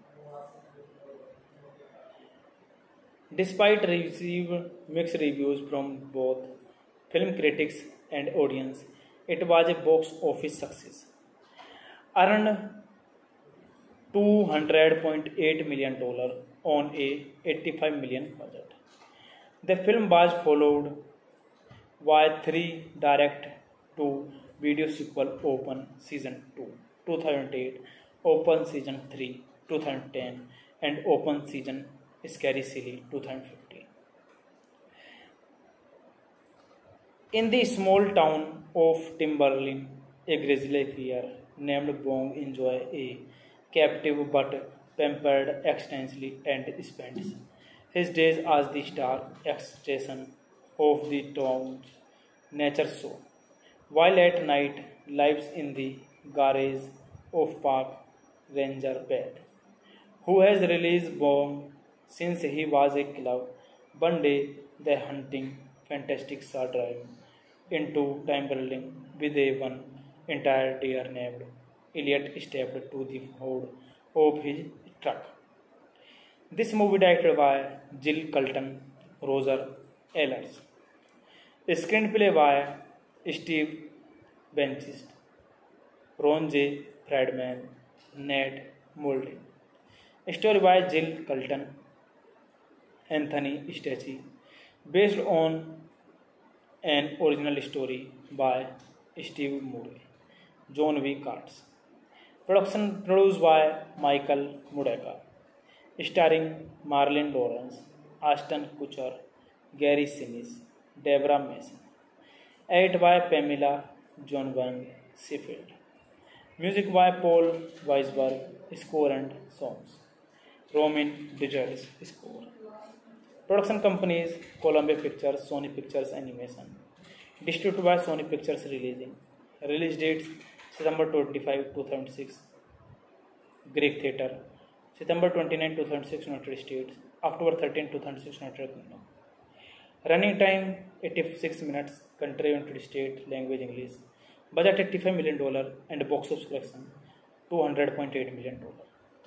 Despite receiving mixed reviews from both film critics and audience, it was a box office success. Earned two hundred point eight million dollars on a eighty-five million budget. The film was followed by three direct-to-video sequel Open Season two, two thousand eight, Open Season three, two thousand ten, and Open Season Scary Silly two thousand fifteen. In the small town of Timberlin, a grizzly bear named Bong enjoys a captive but pampered extensively and spends his days as the star extension of the town's nature show, while at night lives in the garage of park ranger Pat, who has released Bong since he was a cub. One day, the hunting fantastic saw drive into Timberlin with a one entire deer named Elliot stepped to the hood of his truck. This movie directed by Jill Colton, Roger Ehlers. Screenplay by Steve Benchist, Ron J. Friedman, Ned Moulton. Story by Jill Colton, Anthony Stacey, based on an original story by Steve Moore, John V. Katz. Production produced by Michael Mudeka, starring Marlon Lawrence, Ashton Kutcher, Gary Sinise, Deborah Mason. Edited by Pamela John Van Sheffield. Music by Paul Weisberg. Score and songs. Roman Digers score. Production companies Columbia Pictures, Sony Pictures Animation. Distributed by Sony Pictures Releasing. Release dates September twenty-fifth, two thousand six, Greek Theatre. September twenty-ninth, two thousand six, United States. October thirteenth, two thousand six, United Kingdom. Running time eighty-six minutes. Country United States. Language English. Budget eighty-five million dollars and box office collection two hundred point eight million dollars.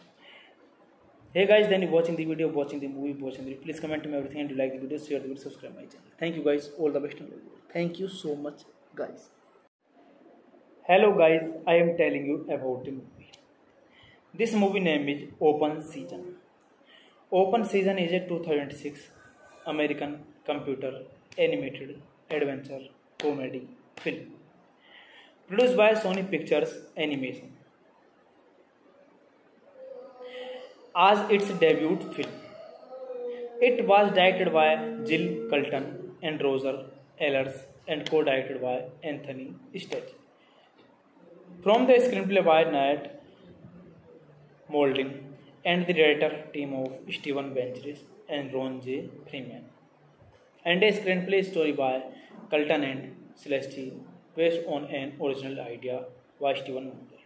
Hey guys, then you watching the video, watching the movie, watching the video. Please comment to me everything and you like the video, share the video, subscribe my channel. Thank you guys, all the best. Thank you so much guys. Hello guys, I am telling you about the movie. This movie name is Open Season. Open Season is a two thousand six American computer animated adventure comedy film produced by Sony Pictures Animation as its debut film. It was directed by Jill Colton and Roger Ehlers and co-directed by Anthony Stacey. From the screenplay by Ned Moulton and the director team of Steven Benchis and Ron J. Freeman, and a screenplay story by Colton and Stacey based on an original idea by Steven Moulton.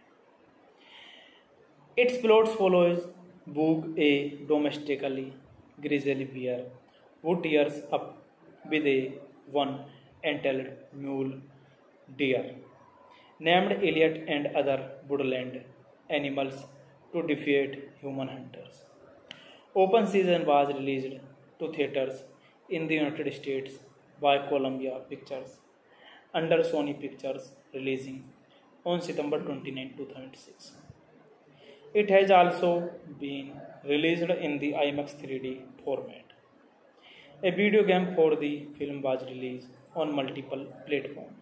Its plot follows Boog, a domestically grizzly bear who tears up with a one-tailed mule deer named Elliot and other woodland animals to defeat human hunters. Open Season was released to theaters in the United States by Columbia Pictures under Sony Pictures Releasing on September twenty-ninth, two thousand six. It has also been released in the IMAX three D format. A video game for the film was released on multiple platforms.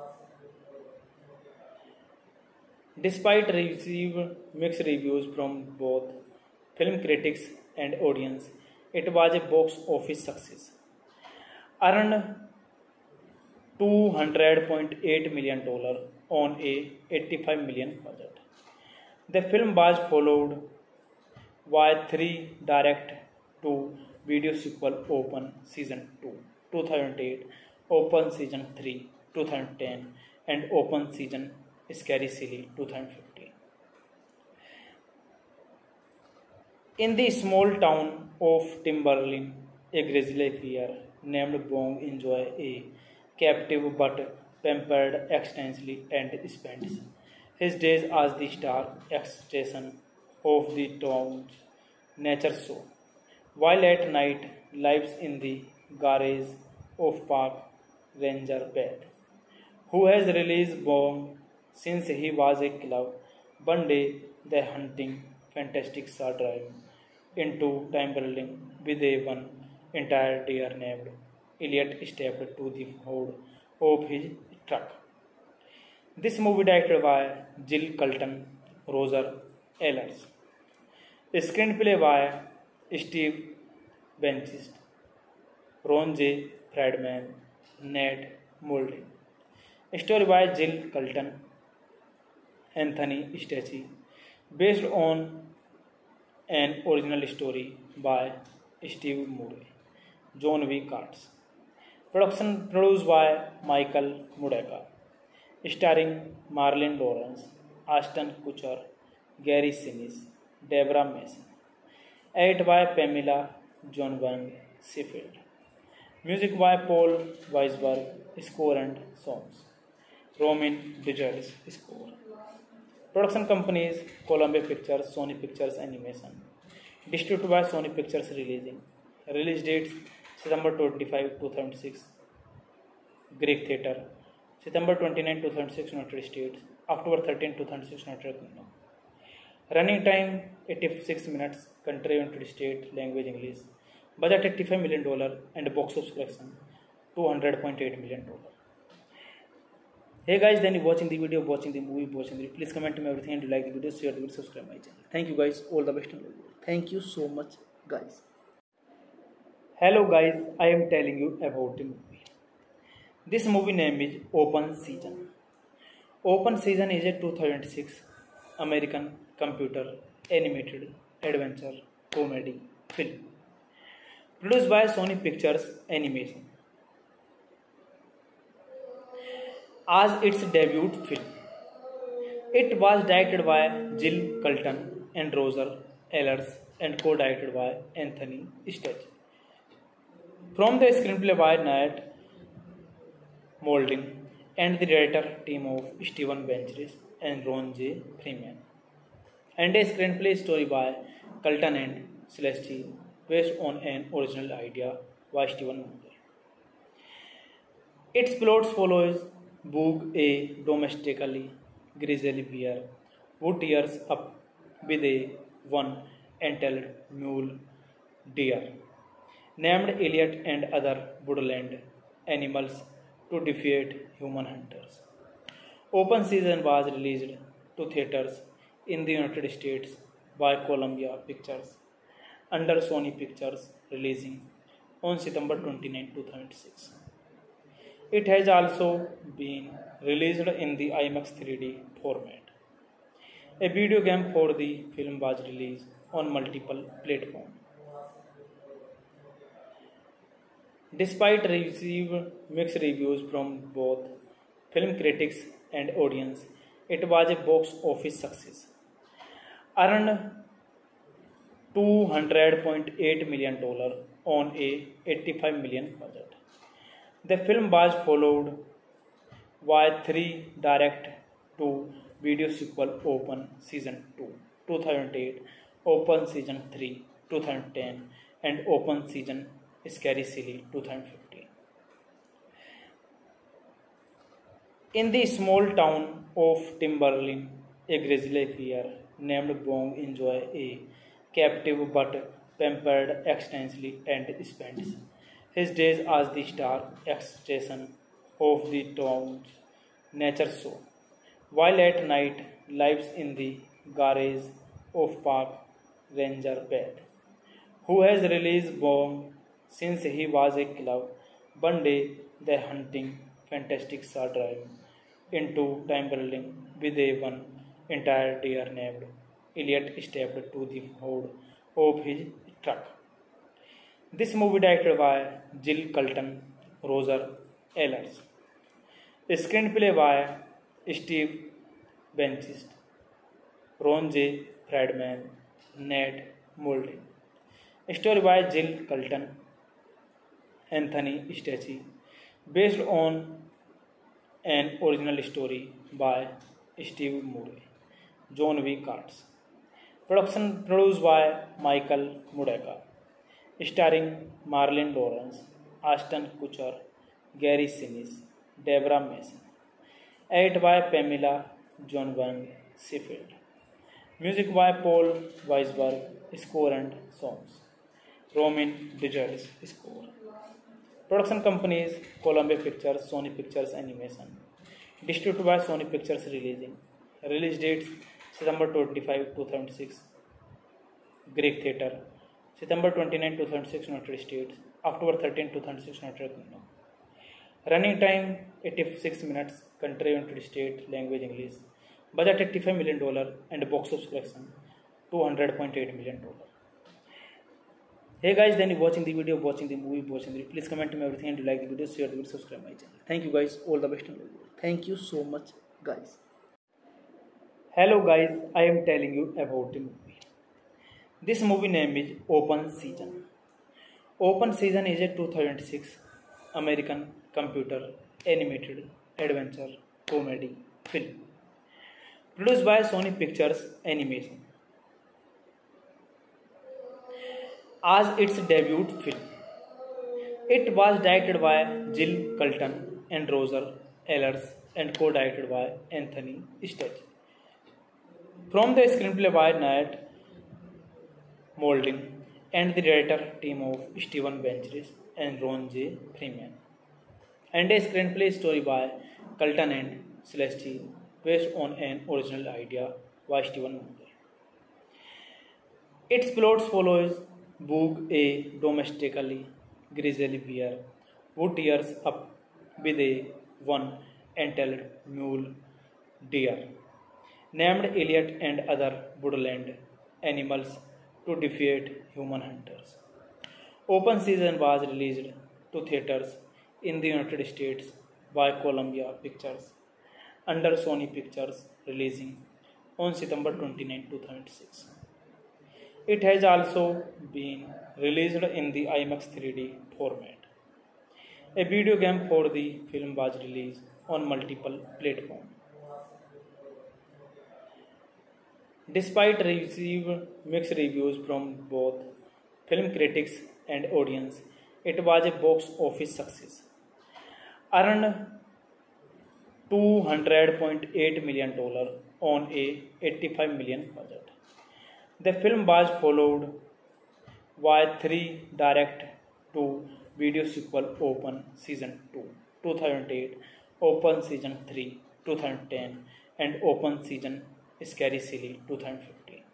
Despite receiving mixed reviews from both film critics and audience, it was a box office success. Earned two hundred point eight million dollars on a eighty-five million dollars budget. The film was followed by three direct-to-video sequel Open Season two, two thousand eight, Open Season three, two thousand ten, and Open Season Scary Silly two thousand fifteen. In the small town of Timberlin, a grizzly bear named Bong enjoys a captive but pampered extensively and spends his days as the star extension of the town's nature show, while at night lives in the garage of park ranger Beth, who has released Bong since he was a club. One day, the hunting fantastic saw drive into Timberling with a one entire deer named Elliot stepped to the hood of his truck. This movie directed by Jill Colton, Roger Ehlers. Screenplay by Steve Benchist, Ron J. Friedman, Ned Mouldy. Story by Jill Colton, Anthony Stacey, based on an original story by Steve Murray, John V. Katz. Production produced by Michael Mudeka, starring Marlon Lawrence, Ashton Kutcher, Gary Sinise, Deborah Mason. Edited by Pamela John Wang Sheffield. Music by Paul Weisberg, score and songs. Roman Richards, score. Production companies Columbia Pictures, Sony Pictures Animation. Distributed by Sony Pictures Releasing. Release dates September twenty-fifth, two thousand six, Greek Theatre. September twenty-ninth, two thousand six, United States. October thirteenth, two thousand six, United Kingdom. Running time eighty-six minutes. Country United States. Language English. Budget eighty-five million dollars and box office collection two hundred point eight million dollars. Hey guys, then you watching the video, watching the movie, watching the video. Please comment to me everything and you like the video, share the video, subscribe my channel. Thank you guys, all the best in the video. Thank you so much guys. Hello guys, I am telling you about the movie. This movie name is Open Season. Open Season is a two thousand six American computer animated adventure comedy film produced by Sony Pictures Animation as its debut film. It was directed by Jill Colton and Roger Ehlers and co-directed by Anthony Stacey. From the screenplay by Nat Molding and the director team of Steven Benchris and Ron J. Freeman, and a screenplay story by Colton and Celeste based on an original idea by Steven Molding. Its plot follows Boog, a domestically grizzly bear who tears up with a one-entailed mule deer named Elliot and other woodland animals to defeat human hunters. Open Season was released to theaters in the United States by Columbia Pictures under Sony Pictures Releasing on September twenty-ninth, two thousand six. It has also been released in the IMAX three D format. A video game for the film was released on multiple platforms. Despite receiving mixed reviews from both film critics and audience, it was a box office success. Earned two hundred point eight million dollars on a eighty-five million dollars budget. The film was followed by three direct-to-video sequels: Open Season two, two thousand eight, Open Season three, two thousand ten, and Open Season Scary Silly, two thousand fifteen. In the small town of Timberline, a grizzly bear named Bong enjoys a captive but pampered extensively and spends his days as the star extension of the town's nature show, while at night lives in the garage of park ranger Beth, who has released Bong since he was a club. One day, the hunting fantastic saw drive into Timberling with a one entire deer named Elliot stepped to the hood of his truck. This movie directed by Jill Colton, Roger Ehlers. Screenplay by Steve Benchist, Ron J. Friedman, Ned Mouldy. Story by Jill Colton, Anthony Stacey, based on an original story by Steve Murray, John V. Katz. Production produced by Michael Mudeka, starring Marlon Lawrence, Ashton Kutcher, Gary Sinise, Deborah Mason. Edited by Pamela John Wang Sheffield. Music by Paul Weisberg, score and songs. Roman Digers score. Production companies Columbia Pictures, Sony Pictures Animation. Distributed by Sony Pictures Releasing. Release dates September twenty-fifth, two thousand six, Greek Theatre. September twenty-ninth, two thousand six, United States. October thirteenth, two thousand six, United Kingdom. Running time eighty-six minutes. Country United States. Language English. Budget eighty-five million dollars and box office collection two hundred point eight million dollars. Hey guys, then you watching the video, watching the movie, watching the video. Please comment to me everything and you like the video, share the video, subscribe my channel. Thank you guys, all the best in the world. Thank you so much guys. Hello guys, I am telling you about the movie. This movie name is Open Season. Open Season is a two thousand six American computer animated adventure comedy film produced by Sony Pictures Animation as its debut film. It was directed by Jill Colton and Roger Ehlers and co-directed by Anthony Stacey. From the screenplay by Nat Molding and the director team of Steven Benchris and Ron J. Freeman, and a screenplay story by Colton and Stacey based on an original idea by Steven Molding. Its plot follows Boog, a domestically grizzly bear, who tears up with a one-tailed mule deer named Elliot and other woodland animals to defeat human hunters. Open Season was released to theaters in the United States by Columbia Pictures under Sony Pictures Releasing on September twenty-ninth, two thousand six. It has also been released in the IMAX three D format. A video game for the film was released on multiple platforms. Despite receiving mixed reviews from both film critics and audience, it was a box office success. Earned two hundred point eight million dollars on a eighty-five million dollars budget. The film was followed by three direct-to-video sequels: Open Season two, two thousand eight, Open Season three, two thousand ten, and Open Season Scary Silly, two thousand fifteen.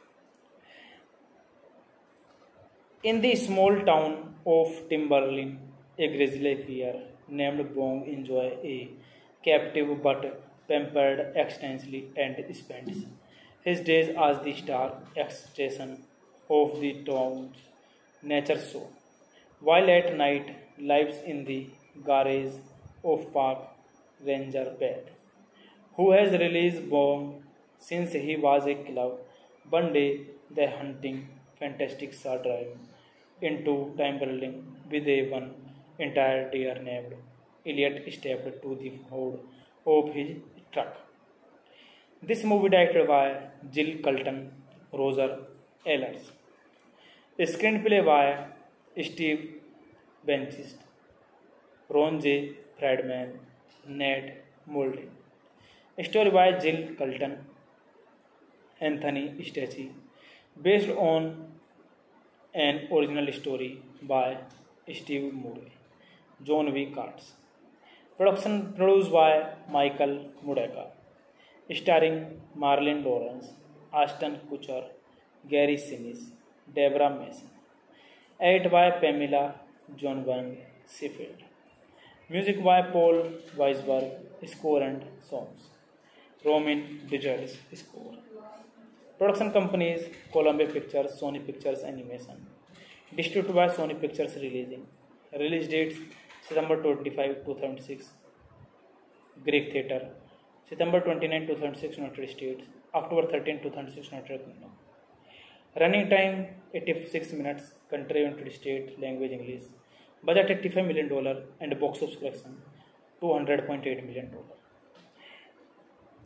In the small town of Timberlin, a grizzly bear named Bong enjoys a captive but pampered extensively and spends his days as the star extension of the town's nature show, while at night lives in the garage of park ranger Beth, who has released Bong since he was a cub. One day, the hunting fantastic saw drive into Timberlin with a one entire deer named Elliot stepped to the hood of his truck. This movie directed by Jill Colton, Roger Ehlers. Screenplay by Steve Benchis, Ron J. Friedman, Nat Molding. Story by Jill Colton, Anthony Stacey, based on an original story by Steve Murray, John V. Katz. Production produced by Michael Mudeka, starring Marlon Lawrence, Ashton Kutcher, Gary Sinise, Deborah Mason. Edited by Pamela John Wang Sheffield. Music by Paul Weisberg, score and songs. Roman Digers score. Production companies Columbia Pictures, Sony Pictures Animation. Distributed by Sony Pictures Releasing. Release dates September twenty-fifth, two thousand six, Greek Theatre. September twenty-ninth, two thousand six, United States. October thirteenth, two thousand six, United Kingdom. Running time eighty-six minutes. Country United States. Language English. Budget eighty-five million dollars and box office collection two hundred point eight million dollars.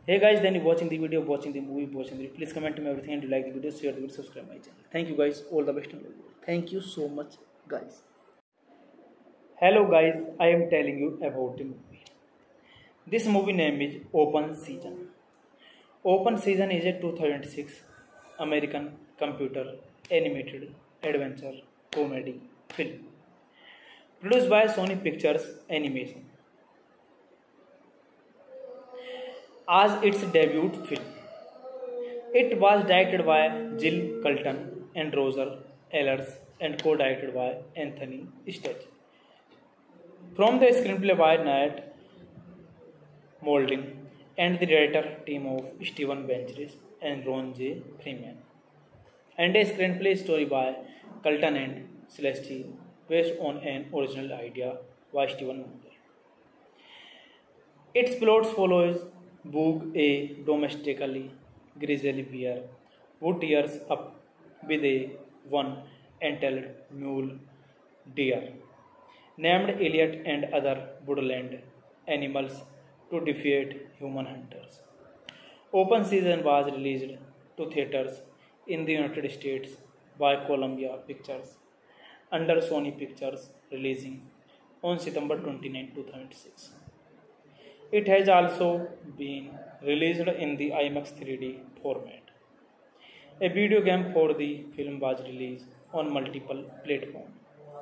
Hey guys, then you watching the video, watching the movie, watching the video. Please comment me everything and you like the video, share the video, subscribe my channel. Thank you guys, all the best and all the best. Thank you so much, guys. Hello guys, I am telling you about the movie. This movie name is Open Season. Open Season is a two thousand six American computer animated adventure comedy film produced by Sony Pictures Animation. As its debut film, it was directed by Jill Colton and Roger Ehlers and co-directed by Anthony Stach. From the screenplay by Nat Molding and the director team of Steven Bencheris and Ron J. Freeman, and a screenplay story by Colton and Celeste based on an original idea by Steven Molding. Its plot follows Boog, a domestically grizzly bear who tears up with a one-entailed mule deer named Elliot and other woodland animals to defeat human hunters. Open Season was released to theaters in the United States by Columbia Pictures under Sony Pictures, releasing on September twenty-ninth, two thousand six. It has also been released in the IMAX three D format. A video game for the film was released on multiple platforms.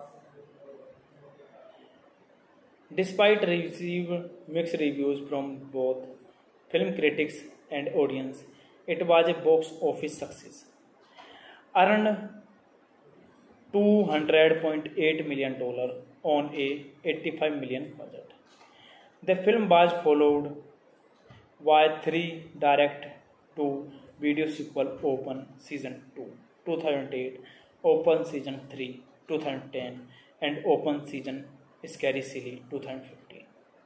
Despite receiving mixed reviews from both film critics and audience, it was a box office success. Earned two hundred point eight million dollars on a eighty-five million dollars budget. The film was followed by three direct-to-video sequels: Open Season two, two thousand eight, Open Season three, two thousand ten, and Open Season Scary Silly, two thousand fifteen.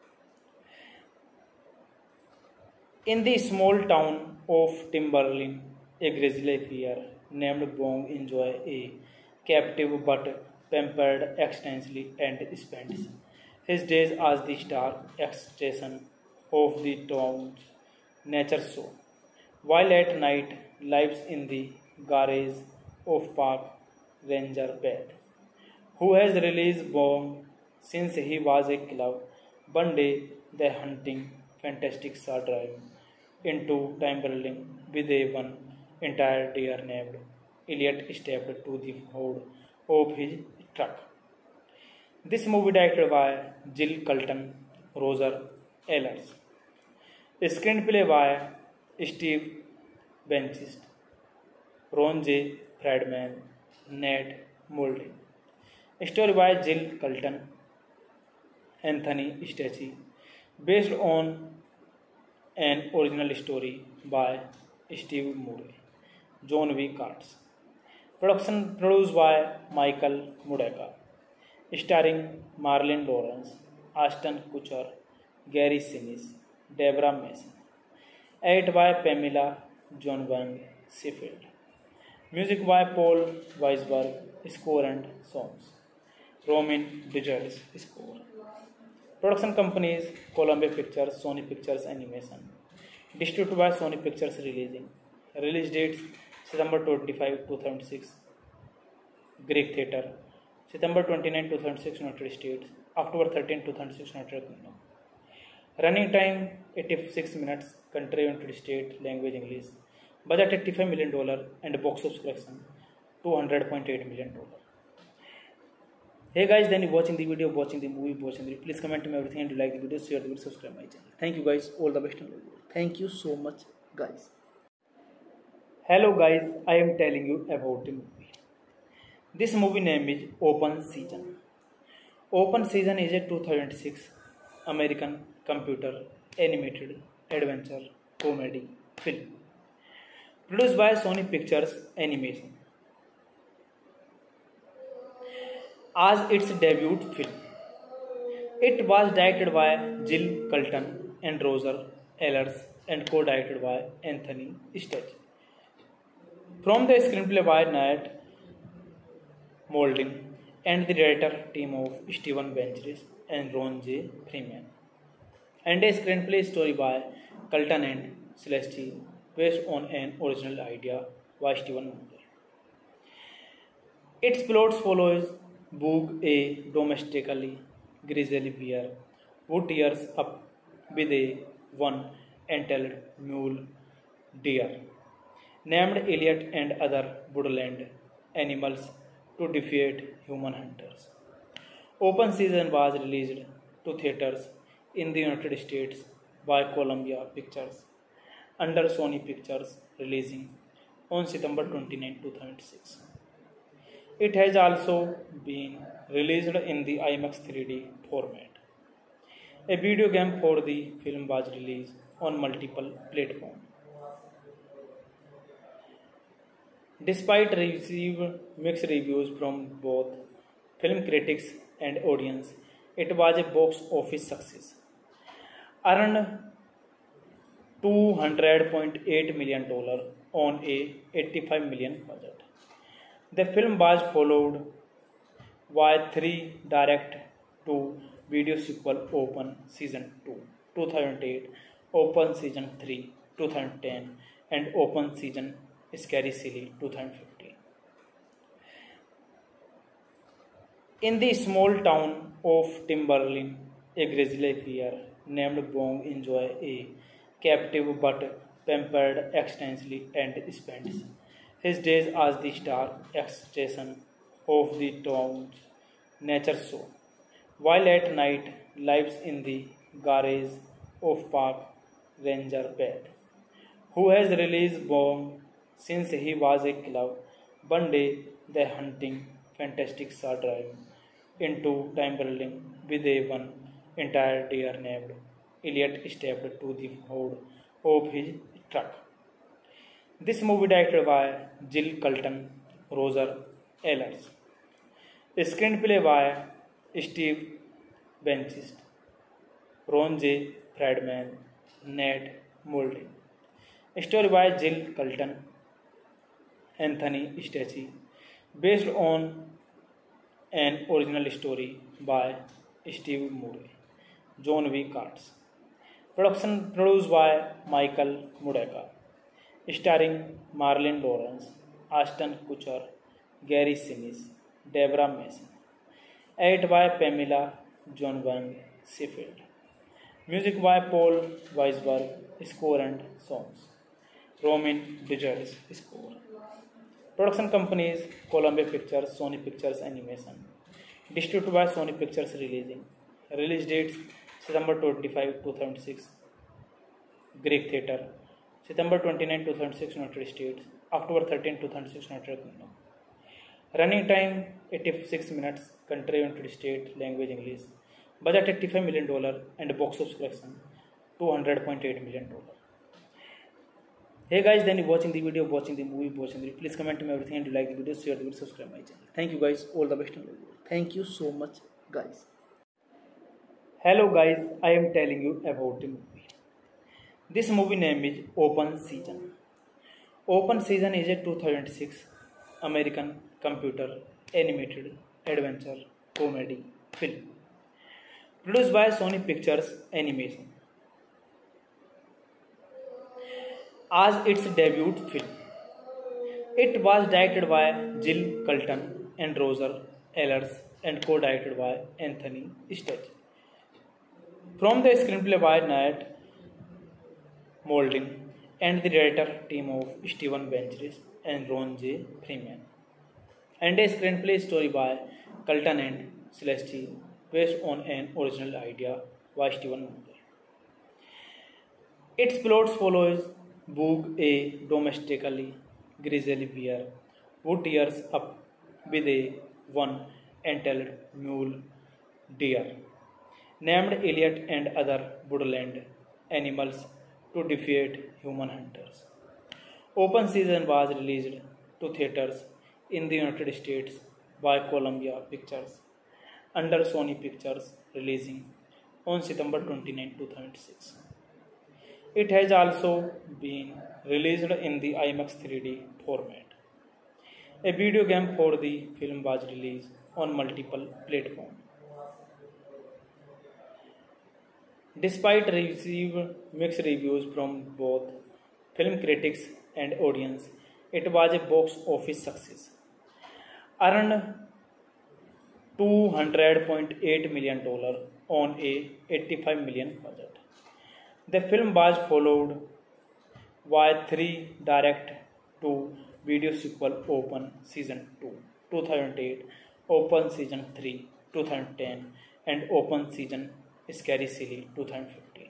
In the small town of Timberlin, a grizzly bear named Bong enjoys a captive but pampered extensively and spends his days as the star extension of the town's nature show, while at night lives in the garage of park ranger Beth, who has released Bong since he was a cub. One day, the hunting fantastic saw drive into Timberlin with a one entire deer named Elliot stepped to the hood of his truck. This movie directed by Jill Colton, Roger Ehlers. Screenplay by Steve Bencheris, Ron J. Friedman, Nat Molding. Story by Jill Colton, Anthony Stach, based on an original story by Steve Moore, John V. Katz. Production produced by Michael Mudaka, starring Marlon Lawrence, Ashton Kutcher, Gary Sinise, Deborah Mason. Edited by Pamela John Wang Sheffield. Music by Paul Weisberg. Score and songs: Roman Digger's score. Production companies: Columbia Pictures, Sony Pictures Animation. Distributed by Sony Pictures. Releasing. Release dates: September twenty-fifth, two thousand six, Greek Theatre. September twenty-ninth, two thousand six, United States. October thirteenth, two thousand six, United Kingdom. Running time: eighty-six minutes. Country: United States. Language: English. Budget: eighty-five million dollars and box office collection two hundred point eight million dollars. Hey guys, then you watching the video, watching the movie, watching the video. Please comment me everything and you like the video, share the video, subscribe my channel. Thank you guys, all the best and all the best. Thank you so much, guys. Hello guys, I am telling you about the movie. This movie name is Open Season. Open Season is a two thousand six American computer animated adventure comedy film produced by Sony Pictures Animation. As its debut film, it was directed by Jill Colton and Roger Ehlers and co-directed by Anthony Stach. From the screenplay by Nat Molding and the director team of Steven Bencheris and Ron J. Freeman, and a screenplay story by Colton and Celestine, based on an original idea by Stephen Moore. Its plot follows Boog, a domestically grizzly bear, who tears up with a one-tailed mule deer named Elliot and other woodland animals to defeat human hunters. Open Season was released to theaters in the United States by Columbia Pictures under Sony Pictures, releasing on September twenty-ninth, two thousand six. It has also been released in the IMAX three D format. A video game for the film was released on multiple platforms. Despite receiving mixed reviews from both film critics and audience, it was a box office success. Earned two hundred point eight million dollars on a eighty-five million dollars budget. The film was followed by three direct-to-video sequels: Open Season two, two thousand eight, Open Season three, two thousand ten, and Open Season Scary Silly, two thousand fifteen. In the small town of Timberlin, a grizzly bear named Bong enjoys a captive but pampered extensively and spends his days as the star extension of the town's nature show, while at night lives in the garage of park ranger Pat, who has released Bong since he was a cub. One day, the hunting fantastic saw driving into Timberlin with a one entire deer named Elliot stepped to the hood of his truck. This movie directed by Jill Colton, Roger Ehlers. Screenplay by Steve Benchist, Ron J. Friedman, Nat Moulton. Story by Jill Colton, Anthony Stacey, based on an original story by Steve Moore, John V. Katz. Production produced by Michael Mudeka, starring Marlon Lawrence, Ashton Kutcher, Gary Sinise, Deborah Mason. Edited by Pamela John Wang Sheffield. Music by Paul Weisberg. Score and songs. Roman Desires score. Production companies: Columbia Pictures, Sony Pictures Animation. Distributed by Sony Pictures Releasing. Release dates: September twenty-fifth, two thousand six, Greek Theatre. September twenty-ninth, two thousand six, United States. October thirteenth, two thousand six, United Kingdom. Running time: eighty-six minutes. Country: United States. Language: English. Budget: eighty-five million dollars and box office collection two hundred point eight million dollars. Hey guys, then you watching the video, watching the movie, watching the video. Please comment to me everything, and you like the video, share the video, subscribe my channel. Thank you guys, all the best. Thank you so much guys. Hello guys, I am telling you about the movie. This movie name is Open Season. Open Season is a two thousand six American computer animated adventure comedy film produced by Sony Pictures Animation as its debut film. It was directed by Jill Colton and Roger Ehlers and co-directed by Anthony Stacey. From the screenplay by Nat Moulton and the director team of Stephen Benchis and Ron J. Freeman, and a screenplay story by Colton and Celeste based on an original idea by Stephen Moore. Its plot follows Boog, a domestically grizzly bear, who tears up with a one-tailed mule deer named Elliot and other woodland animals to defeat human hunters. Open Season was released to theaters in the United States by Columbia Pictures under Sony Pictures, releasing on September twenty-ninth, two thousand six. It has also been released in the IMAX three D format. A video game for the film was released on multiple platforms. Despite received mixed reviews from both film critics and audience, it was a box office success. Earned two hundred point eight million dollars on a eighty-five million budget. The film was followed by three direct to video sequel Open Season two two thousand eight, Open Season three two thousand ten, and Open Season Scary Silly twenty fifteen.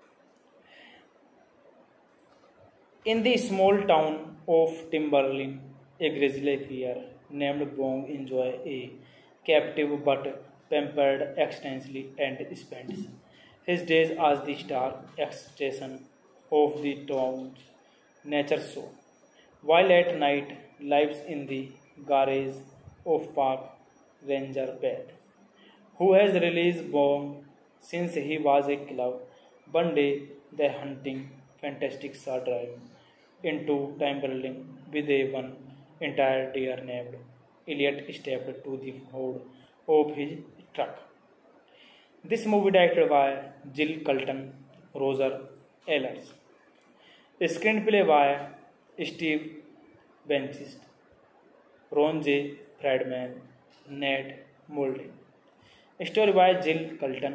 In the small town of Timberlin, a grizzly bear named Bong enjoys a captive but pampered extensively and spends his days as the star extension of the town's nature show, while at night lives in the garage of park ranger Beth, who has released Bong since he was a cub. One day, the hunting fantastic saw drive into Timberlin with a one entire deer named Elliot stepped to the hood of his truck. This movie directed by Jill Colton, Roger Ehlers. Screenplay by Steve Benchist, Ron J. Friedman, Ned Moldy. Story by Jill Colton,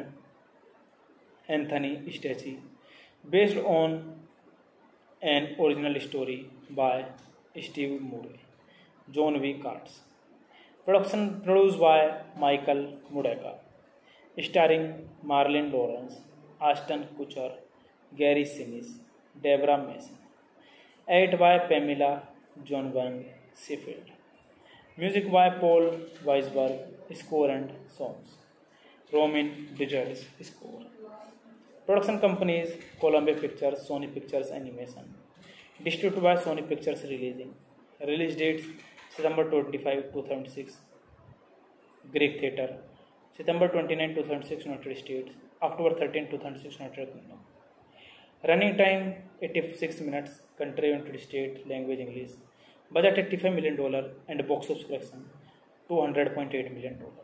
Anthony Stacey, based on an original story by Steve Murray, John V. Katz. Production produced by Michael Mudeka, starring Marlon Lawrence, Ashton Kutcher, Gary Sinise, Deborah Mason. Edited by Pamela John Wang Sheffield. Music by Paul Weisberg, score and songs. Roman Richards, score. Production companies Columbia Pictures, Sony Pictures Animation. Distributed by Sony Pictures Releasing. Release dates September twenty-fifth, two thousand six, Greek Theatre. September twenty-ninth, two thousand six, United States. October thirteenth, two thousand six, United Kingdom. Running time eighty-six minutes. Country United States. Language English. Budget eighty-five million dollars and box office collection two hundred point eight million dollars.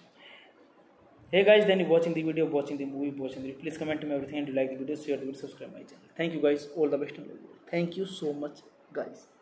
Hey guys, then you watching the video, watching the movie, watching the video. Please comment to me everything and you like the video, share the video, subscribe my channel. Thank you guys, all the best in the world. Thank you so much guys.